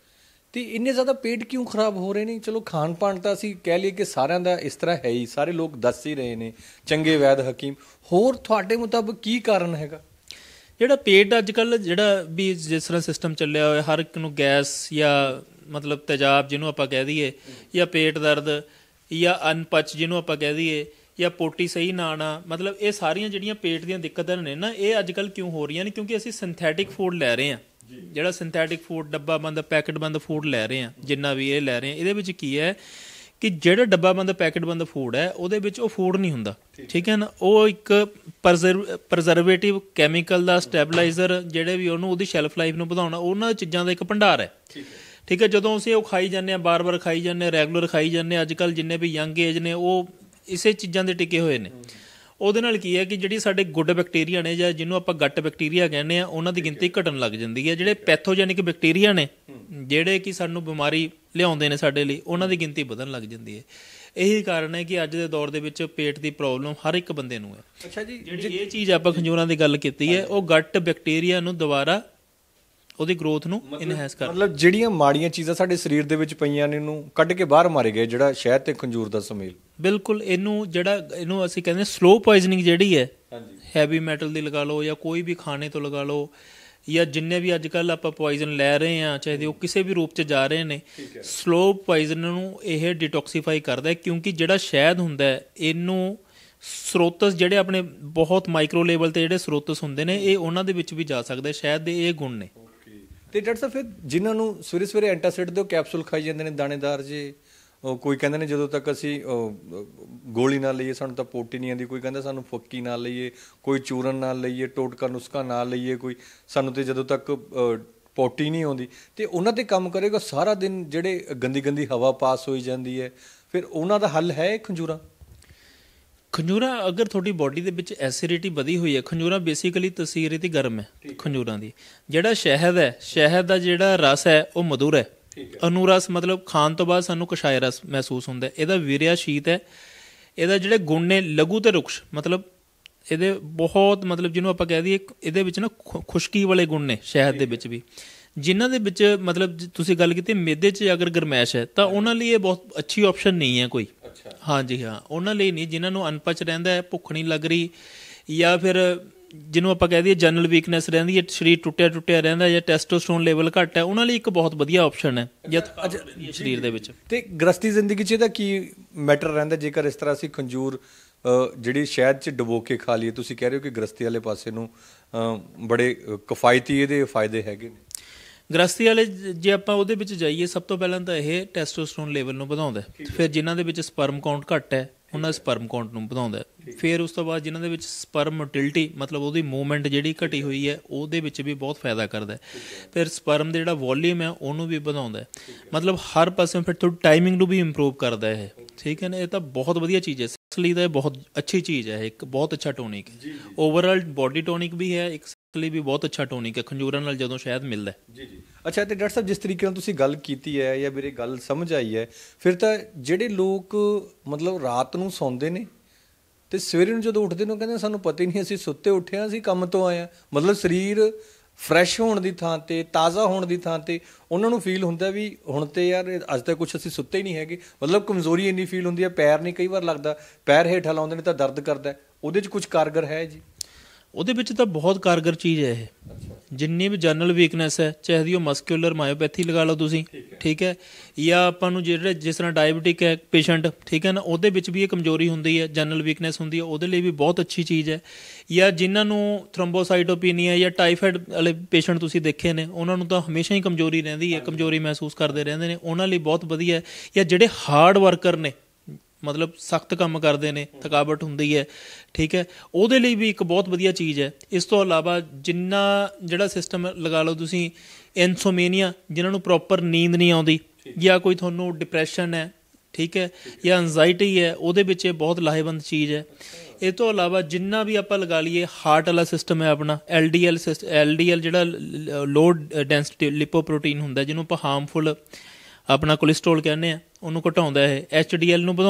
ਤੇ ਇੰਨੇ ਜ਼ਿਆਦਾ ਪੇਟ ਕਿਉਂ ਖਰਾਬ ਹੋ ਰਹੇ ਨੇ? ਚਲੋ ਖਾਣ ਪਾਣ ਤਾਂ ਅਸੀਂ ਕਹਿ ਲਈਏ ਕਿ ਸਾਰਿਆਂ ਦਾ ਇਸ ਤਰ੍ਹਾਂ ਹੈ ਹੀ, ਸਾਰੇ ਲੋਕ ਦੱਸ ਹੀ ਰਹੇ ਨੇ, ਚੰਗੇ ਵੈਦ ਹਕੀਮ। ਹੋਰ ਤੁਹਾਡੇ ਮੁਤਾਬਕ ਕੀ ਕਾਰਨ ਹੈਗਾ? ਜਿਹੜਾ ਪੇਟ ਅੱਜ ਕੱਲ੍ਹ ਜਿਹੜਾ ਵੀ ਜਿਸ ਤਰ੍ਹਾਂ ਸਿਸਟਮ ਚੱਲਿਆ ਹੋਇਆ, ਹਰ ਇੱਕ ਨੂੰ ਗੈਸ ਜਾਂ ਮਤਲਬ ਤੇਜ਼ਾਬ ਜਿਹਨੂੰ ਆਪਾਂ ਕਹਿ ਦਈਏ, ਜਾਂ ਪੇਟ ਦਰਦ, ਜਾਂ ਅਨਪਚ ਜਿਹਨੂੰ ਆਪਾਂ ਕਹਿ ਦਈਏ, ਜਾਂ ਪੋਟੀ ਸਹੀ ਨਾ ਆਉਣਾ, ਮਤਲਬ ਇਹ ਸਾਰੀਆਂ ਜਿਹੜੀਆਂ ਪੇਟ ਦੀਆਂ ਦਿੱਕਤਾਂ ਨੇ ਨਾ, ਇਹ ਅੱਜ ਕੱਲ੍ਹ ਕਿਉਂ ਹੋ ਰਹੀਆਂ ਨੇ? ਕਿਉਂਕਿ ਅਸੀਂ ਸਿੰਥੈਟਿਕ ਫੂਡ ਲੈ ਰਹੇ ਹਾਂ। ਜਿਹੜਾ ਸਿੰਥੈਟਿਕ ਫੂਡ, ਡੱਬਾ ਬੰਦ ਪੈਕਟ ਬੰਦ ਫੂਡ ਲੈ ਰਹੇ ਹਾਂ, ਜਿੰਨਾ ਵੀ ਇਹ ਲੈ ਰਹੇ ਹਾਂ, ਇਹਦੇ ਵਿੱਚ ਕੀ ਹੈ ਕਿ ਜਿਹੜਾ ਡੱਬਾ ਬੰਦ ਪੈਕਟ ਬੰਦ ਫੂਡ ਹੈ ਉਹਦੇ ਵਿੱਚ ਉਹ ਫੂਡ ਨਹੀਂ ਹੁੰਦਾ, ਠੀਕ ਹੈ ਨਾ। ਉਹ ਇੱਕ ਪ੍ਰਜ਼ਰਵ ਪ੍ਰਜ਼ਰਵੇਟਿਵ ਕੈਮੀਕਲ ਦਾ ਸਟੈਬਲਾਈਜ਼ਰ, ਜਿਹੜੇ ਵੀ ਉਹਨੂੰ ਉਹਦੀ ਸ਼ੈਲਫ ਲਾਈਫ ਨੂੰ ਵਧਾਉਣਾ, ਉਹਨਾਂ ਚੀਜ਼ਾਂ ਦਾ ਇੱਕ ਭੰਡਾਰ ਹੈ, ਠੀਕ ਹੈ। ਜਦੋਂ ਅਸੀਂ ਉਹ ਖਾਈ ਜਾਂਦੇ ਹਾਂ, ਬਾਰ ਬਾਰ ਖਾਈ ਜਾਂਦੇ ਹਾਂ, ਰੈਗੂਲਰ ਖਾਈ ਜਾਂਦੇ ਹਾਂ, ਅੱਜ ਕੱਲ੍ਹ ਜਿੰਨੇ ਵੀ ਯੰਗ ਏਜ ਨੇ ਉਹ ਇਸੇ ਚੀਜ਼ਾਂ ਦੇ ਟਿਕੇ ਹੋਏ ਨੇ। ਉਹਦੇ ਨਾਲ ਕੀ ਹੈ ਕਿ ਜਿਹੜੀ ਸਾਡੇ ਗੁੱਡ ਬੈਕਟੀਰੀਆ ਨੇ, ਜਾਂ ਜਿਹਨੂੰ ਆਪਾਂ ਗੱਟ ਬੈਕਟੀਰੀਆ ਕਹਿੰਦੇ ਆ, ਉਹਨਾਂ ਦੀ ਗਿਣਤੀ ਘਟਣ ਲੱਗ ਜਾਂਦੀ ਹੈ। ਜਿਹੜੇ ਪੈਥੋਜੈਨਿਕ ਬੈਕਟੀਰੀਆ ਨੇ, ਜਿਹੜੇ ਕਿ ਸਾਨੂੰ ਬਿਮਾਰੀ ਲਿਆਉਂਦੇ ਨੇ ਸਾਡੇ ਲਈ, ਉਹਨਾਂ ਦੀ ਗਿਣਤੀ ਵਧਣ ਲੱਗ ਜਾਂਦੀ ਹੈ। ਇਹੀ ਕਾਰਨ ਹੈ ਕਿ ਅੱਜ ਦੇ ਦੌਰ ਦੇ ਵਿੱਚ ਪੇਟ ਦੀ ਪ੍ਰੋਬਲਮ ਹਰ ਇੱਕ ਬੰਦੇ ਨੂੰ ਹੈ। ਅੱਛਾ ਜੀ, ਜਿਹੜੀ ਇਹ ਚੀਜ਼ ਆਪਾਂ ਖੰਜੂਰਾਂ ਦੀ ਗੱਲ ਕੀਤੀ ਹੈ, ਉਹ ਗੱਟ ਬੈਕਟੀਰੀਆ ਨੂੰ ਦੁਬਾਰਾ ਉਹਦੀ ਗਰੋਥ ਨੂੰ ਇਨਹੈਂਸ ਕਰ, ਮਤਲਬ ਜਿਹੜੀਆਂ ਮਾੜੀਆਂ ਚੀਜ਼ਾਂ ਸਾਡੇ ਸਰੀਰ ਦੇ ਵਿੱਚ ਪਈਆਂ ਨੇ, ਇਹਨੂੰ ਕੱਢ ਕੇ ਬਾਹਰ ਮਾਰੇ ਗਏ, ਜਿਹੜਾ ਸ਼ਹਿਦ ਤੇ ਖੰਜੂਰ ਦਾ ਸੁਮੇਲ। ਬਿਲਕੁਲ। ਇਹਨੂੰ ਜਿਹੜਾ ਇਹਨੂੰ ਅਸੀਂ ਕਹਿੰਦੇ ਸਲੋ ਪੋਇਜ਼ਨਿੰਗ ਜਿਹੜੀ ਹੈ, ਹੈਵੀ ਮੈਟਲ ਦੀ ਲਗਾ ਲਓ, ਜਾਂ ਕੋਈ ਵੀ ਖਾਣੇ ਤੋਂ ਲਗਾ ਲਓ, ਜਾਂ ਜਿੰਨੇ ਵੀ ਅੱਜ ਕੱਲ੍ਹ ਆਪਾਂ ਪੋਇਜ਼ਨ ਲੈ ਰਹੇ ਹਾਂ, ਚਾਹੇ ਉਹ ਕਿਸੇ ਵੀ ਰੂਪ 'ਚ ਜਾ ਰਹੇ ਨੇ, ਸਲੋ ਪੋਇਜ਼ਨ ਨੂੰ ਇਹ ਡਿਟੌਕਸੀਫਾਈ ਕਰਦਾ ਹੈ। ਕਿਉਂਕਿ ਜਿਹੜਾ ਸ਼ਹਿਦ ਹੁੰਦਾ, ਇਹਨੂੰ ਸਰੋਤਸ ਜਿਹੜੇ ਆਪਣੇ ਬਹੁਤ ਮਾਈਕਰੋ ਲੈਵਲ 'ਤੇ ਜਿਹੜੇ ਸਰੋਤਸ ਹੁੰਦੇ ਨੇ, ਇਹ ਉਹਨਾਂ ਦੇ ਵਿੱਚ ਵੀ ਜਾ ਸਕਦੇ। ਸ਼ਹਿਦ ਦੇ ਇਹ ਗੁਣ ਨੇ। ਤੇ ਡਾਕਟਰ ਸਾਹਿਬ, ਫਿਰ ਜਿਨ੍ਹਾਂ ਨੂੰ ਸਵੇਰੇ ਸਵੇਰੇ ਐਂਟਾਸਿਡ ਦੇ ਕੈਪਸੂਲ ਖਾਈ ਜਾਂਦੇ ਨੇ ਦਾਣੇਦਾਰ ਜੇ, ਉਹ ਕੋਈ ਕਹਿੰਦੇ ਨੇ ਜਦੋਂ ਤੱਕ ਅਸੀਂ ਗੋਲੀ ਨਾਲ ਲਈਏ ਸਾਨੂੰ ਤਾਂ ਪੋਟੀ ਨਹੀਂ ਆਉਂਦੀ, ਕੋਈ ਕਹਿੰਦਾ ਸਾਨੂੰ ਫੱਕੀ ਨਾਲ ਲਈਏ, ਕੋਈ ਚੂਰਨ ਨਾਲ ਲਈਏ, ਟੋਟਕਾ ਨੁਸਖਾ ਨਾਲ ਲਈਏ, ਕੋਈ ਸਾਨੂੰ ਤੇ ਜਦੋਂ ਤੱਕ ਪੋਟੀ ਨਹੀਂ ਆਉਂਦੀ। ਤੇ ਉਹਨਾਂ ਤੇ ਕੰਮ ਕਰੇਗਾ ਸਾਰਾ ਦਿਨ, ਜਿਹੜੇ ਗੰਦੀ ਗੰਦੀ ਹਵਾ ਪਾਸ ਹੋਈ ਜਾਂਦੀ ਹੈ, ਫਿਰ ਉਹਨਾਂ ਦਾ ਹੱਲ ਹੈ ਖੰਜੂਰਾਂ? ਖੰਜੂਰਾਂ, ਅਗਰ ਤੁਹਾਡੀ ਬੋਡੀ ਦੇ ਵਿੱਚ ਐਸਿਡਿਟੀ ਵਧੀ ਹੋਈ ਹੈ, ਖੰਜੂਰਾਂ ਬੇਸਿਕਲੀ ਤਸੀਰ ਇਹਦੀ ਗਰਮ ਹੈ ਖੰਜੂਰਾਂ ਦੀ। ਜਿਹੜਾ ਸ਼ਹਿਦ ਹੈ, ਸ਼ਹਿਦ ਦਾ ਜਿਹੜਾ ਰਸ ਹੈ ਉਹ ਮਧੁਰ ਹੈ। ਅਨੂਰਸ ਮਤਲਬ ਖਾਣ ਤੋਂ ਬਾਅਦ ਸਾਨੂੰ ਕਸ਼ਾਏ ਰਸ ਮਹਿਸੂਸ ਹੁੰਦਾ। ਇਹਦਾ ਵੀਰਿਆ ਸ਼ੀਤ ਹੈ। ਇਹਦਾ ਜਿਹੜੇ ਗੁਣ ਨੇ ਲਘੂ ਤੇ ਰੁਕਸ਼, ਮਤਲਬ ਇਹਦੇ ਬਹੁਤ ਮਤਲਬ ਜਿਹਨੂੰ ਆਪਾਂ ਕਹਿ ਦਈਏ, ਇਹਦੇ ਵਿੱਚ ਨਾ ਖੁਸ਼ਕੀ ਵਾਲੇ ਗੁਣ ਨੇ ਸ਼ਹਿਦ ਦੇ ਵਿੱਚ ਵੀ, ਜਿਨ੍ਹਾਂ ਦੇ ਵਿੱਚ ਮਤਲਬ ਤੁਸੀਂ ਗੱਲ ਕੀਤੀ ਮਿਹਦੇ 'ਚ ਅਗਰ ਗਰਮੈਸ਼ ਹੈ ਤਾਂ ਉਹਨਾਂ ਲਈ ਇਹ ਬਹੁਤ ਅੱਛੀ ਆਪਸ਼ਨ ਨਹੀਂ ਹੈ ਕੋਈ। ਹਾਂਜੀ ਹਾਂ, ਉਹਨਾਂ ਲਈ ਨਹੀਂ। ਜਿਨ੍ਹਾਂ ਨੂੰ ਅਨਪਚ ਰਹਿੰਦਾ ਹੈ, ਭੁੱਖ ਨਹੀਂ ਲੱਗ ਰਹੀ, ਜਾਂ ਫਿਰ ਜਿਹਨੂੰ ਆਪਾਂ ਕਹਿ ਦਈਏ ਜਨਰਲ ਵੀਕਨੈਸ ਰਹਿੰਦੀ ਹੈ, ਸਰੀਰ ਟੁੱਟਿਆ ਟੁੱਟਿਆ ਰਹਿੰਦਾ, ਜਾਂ ਟੈਸਟੋਸਟਰੋਨ ਲੈਵਲ ਘੱਟ ਹੈ, ਉਹਨਾਂ ਲਈ ਇੱਕ ਬਹੁਤ ਵਧੀਆ ਆਪਸ਼ਨ ਹੈ ਜਾਂ ਸਰੀਰ ਦੇ ਵਿੱਚ। ਤੇ ਗ੍ਰਸਤੀ ਜ਼ਿੰਦਗੀ 'ਚ ਇਹਦਾ ਕੀ ਮੈਟਰ ਰਹਿੰਦਾ ਜੇਕਰ ਇਸ ਤਰ੍ਹਾਂ ਅਸੀਂ ਖੰਜੂਰ ਜਿਹੜੀ ਸ਼ਹਿਦ 'ਚ ਡੁਬੋ ਕੇ ਖਾ ਲਈਏ? ਤੁਸੀਂ ਕਹਿ ਰਹੇ ਹੋ ਕਿ ਗ੍ਰਸਤੀ ਵਾਲੇ ਪਾਸੇ ਨੂੰ ਬੜੇ ਕਿਫਾਇਤੀ ਇਹਦੇ ਫਾਇਦੇ ਹੈਗੇ ਨੇ। ਗ੍ਰਸਤੀ ਵਾਲੇ ਜੇ ਆਪਾਂ ਉਹਦੇ ਵਿੱਚ ਜਾਈਏ, ਸਭ ਤੋਂ ਪਹਿਲਾਂ ਤਾਂ ਇਹ ਟੈਸਟੋਸਟਰੋਨ ਲੈਵਲ ਨੂੰ ਵਧਾਉਂਦਾ। ਫਿਰ ਜਿਨ੍ਹਾਂ ਦੇ ਵਿੱਚ ਸਪਰਮ ਕਾਊਂਟ ਘੱਟ ਹੈ, ਉਹਨਾਂ ਸਪਰਮ ਕਾਊਂਟ ਨੂੰ ਵਧਾਉਂਦਾ। ਫਿਰ ਉਸ ਤੋਂ ਬਾਅਦ ਜਿਨ੍ਹਾਂ ਦੇ ਵਿੱਚ ਸਪਰਮ ਮੋਟਿਲਿਟੀ ਮਤਲਬ ਉਹਦੀ ਮੂਵਮੈਂਟ ਜਿਹੜੀ ਘਟੀ ਹੋਈ ਹੈ, ਉਹਦੇ ਵਿੱਚ ਵੀ ਬਹੁਤ ਫਾਇਦਾ ਕਰਦਾ। ਫਿਰ ਸਪਰਮ ਦਾ ਜਿਹੜਾ ਵੋਲੀਅਮ ਹੈ ਉਹਨੂੰ ਵੀ ਵਧਾਉਂਦਾ। ਮਤਲਬ ਹਰ ਪਾਸੇ ਫਿਰ ਤੁਹਾਡੀ ਟਾਈਮਿੰਗ ਨੂੰ ਵੀ ਇੰਪਰੂਵ ਕਰਦਾ ਇਹ, ਠੀਕ ਹੈ ਨਾ। ਇਹ ਤਾਂ ਬਹੁਤ ਵਧੀਆ ਚੀਜ਼ ਹੈ। ਇਸ ਲਈ ਤਾਂ ਇਹ ਬਹੁਤ ਅੱਛੀ ਚੀਜ਼ ਹੈ, ਇੱਕ ਬਹੁਤ ਅੱਛਾ ਟੋਨਿਕ ਹੈ। ਓਵਰਆਲ ਬੋਡੀ ਟੋਨਿਕ ਵੀ ਹੈ, ਇੱਕ ਲਈ ਵੀ ਬਹੁਤ ਅੱਛਾ ਟੋਨਿਕ ਹੈ ਖੰਜੂਰਾਂ ਨਾਲ ਜਦੋਂ ਸ਼ਹਿਦ ਮਿਲਦਾ। ਜੀ ਜੀ। ਅੱਛਾ, ਤੇ ਡਾਕਟਰ ਸਾਹਿਬ ਜਿਸ ਤਰੀਕੇ ਨਾਲ ਤੁਸੀਂ ਗੱਲ ਕੀਤੀ ਹੈ, ਜਾਂ ਮੇਰੀ ਗੱਲ ਸਮਝ ਆਈ ਹੈ, ਫਿਰ ਤਾਂ ਜਿਹੜੇ ਲੋਕ ਮਤਲਬ ਰਾਤ ਨੂੰ ਸੌਂਦੇ ਨੇ ਤੇ ਸਵੇਰੇ ਨੂੰ ਜਦੋਂ ਉੱਠਦੇ ਨੇ, ਉਹ ਕਹਿੰਦੇ ਸਾਨੂੰ ਪਤਾ ਹੀ ਨਹੀਂ ਅਸੀਂ ਸੁੱਤੇ ਉੱਠੇ ਹਾਂ, ਅਸੀਂ ਕੰਮ ਤੋਂ ਆਏ ਹਾਂ। ਮਤਲਬ ਸਰੀਰ ਫਰੈਸ਼ ਹੋਣ ਦੀ ਥਾਂ ਤੇ, ਤਾਜ਼ਾ ਹੋਣ ਦੀ ਥਾਂ ਤੇ ਉਹਨਾਂ ਨੂੰ ਫੀਲ ਹੁੰਦਾ ਵੀ ਹੁਣ ਤੇ ਯਾਰ ਅੱਜ ਤੱਕ ਕੁਛ ਅਸੀਂ ਸੁੱਤੇ ਹੀ ਨਹੀਂ ਹੈਗੇ। ਮਤਲਬ ਕਮਜ਼ੋਰੀ ਇੰਨੀ ਫੀਲ ਹੁੰਦੀ ਹੈ, ਪੈਰ ਨਹੀਂ ਕਈ ਵਾਰ ਲੱਗਦਾ, ਪੈਰ ਹੇਠਾਂ ਲਾਉਂਦੇ ਨੇ ਤਾਂ ਦਰਦ ਕਰਦਾ। ਉਹਦੇ 'ਚ ਕੁਛ ਕਾਰਗਰ ਹੈ ਜੀ? ਉਹਦੇ ਵਿੱਚ ਤਾਂ ਬਹੁਤ ਕਾਰਗਰ ਚੀਜ਼ ਹੈ ਇਹ। ਜਿੰਨੀ ਵੀ ਜਨਰਲ ਵੀਕਨੈਸ ਹੈ, ਚਾਹੇ ਉਹ ਮਸਕੂਲਰ ਮਾਇਓਪੈਥੀ ਲਗਾ ਲਓ ਤੁਸੀਂ, ਠੀਕ ਹੈ, ਜਾਂ ਆਪਾਂ ਨੂੰ ਜਿਹੜੇ ਜਿਸ ਤਰ੍ਹਾਂ ਡਾਇਬਟਿਕ ਹੈ ਪੇਸ਼ੈਂਟ, ਠੀਕ ਹੈ ਨਾ, ਉਹਦੇ ਵਿੱਚ ਵੀ ਇਹ ਕਮਜ਼ੋਰੀ ਹੁੰਦੀ ਹੈ, ਜਨਰਲ ਵੀਕਨੈਸ ਹੁੰਦੀ ਹੈ, ਉਹਦੇ ਲਈ ਵੀ ਬਹੁਤ ਅੱਛੀ ਚੀਜ਼ ਹੈ। ਜਾਂ ਜਿਨ੍ਹਾਂ ਨੂੰ ਥ੍ਰੰਬੋਸਾਈਟੋਪੀਨੀਆ ਜਾਂ ਟਾਈਫਾਈਡ ਵਾਲੇ ਪੇਸ਼ੈਂਟ ਤੁਸੀਂ ਦੇਖੇ ਨੇ, ਉਹਨਾਂ ਨੂੰ ਤਾਂ ਹਮੇਸ਼ਾ ਹੀ ਕਮਜ਼ੋਰੀ ਰਹਿੰਦੀ ਹੈ, ਕਮਜ਼ੋਰੀ ਮਹਿਸੂਸ ਕਰਦੇ ਰਹਿੰਦੇ ਨੇ, ਉਹਨਾਂ ਲਈ ਬਹੁਤ ਵਧੀਆ ਹੈ। ਜਾਂ ਜਿਹੜੇ ਹਾਰਡ ਵਰਕਰ ਨੇ, ਮਤਲਬ ਸਖਤ ਕੰਮ ਕਰਦੇ ਨੇ, ਥਕਾਵਟ ਹੁੰਦੀ ਹੈ, ਠੀਕ ਹੈ, ਉਹਦੇ ਲਈ ਵੀ ਇੱਕ ਬਹੁਤ ਵਧੀਆ ਚੀਜ਼ ਹੈ। ਇਸ ਤੋਂ ਇਲਾਵਾ ਜਿੰਨਾ ਜਿਹੜਾ ਸਿਸਟਮ ਲਗਾ ਲਓ ਤੁਸੀਂ, ਇਨਸੋਮੇਨੀਆ, ਜਿਨ੍ਹਾਂ ਨੂੰ ਪ੍ਰੋਪਰ ਨੀਂਦ ਨਹੀਂ ਆਉਂਦੀ, ਜਾਂ ਕੋਈ ਤੁਹਾਨੂੰ ਡਿਪਰੈਸ਼ਨ ਹੈ, ਠੀਕ ਹੈ, ਜਾਂ ਐਨਜ਼ਾਈਟੀ ਹੈ, ਉਹਦੇ ਵਿੱਚ ਇਹ ਬਹੁਤ ਲਾਹੇਵੰਦ ਚੀਜ਼ ਹੈ। ਇਹ ਤੋਂ ਇਲਾਵਾ ਜਿੰਨਾ ਵੀ ਆਪਾਂ ਲਗਾ ਲਈਏ ਹਾਰਟ ਵਾਲਾ ਸਿਸਟਮ ਹੈ ਆਪਣਾ, L D L system L D L ਜਿਹੜਾ ਲੋ ਡੈਂਸਿਟੀ ਲਿਪੋਪ੍ਰੋਟੀਨ ਹੁੰਦਾ, ਜਿਹਨੂੰ ਆਪਾਂ ਹਾਰਮਫੁਲ ਆਪਣਾ ਕੋਲੈਸਟਰੋਲ ਕਹਿੰਦੇ ਆ, ਉਹਨੂੰ ਘਟਾਉਂਦਾ। ਇਹ ਐਚ ਡੀ ਐਲ ਨੂੰ ਵਧਾਉਂਦਾ,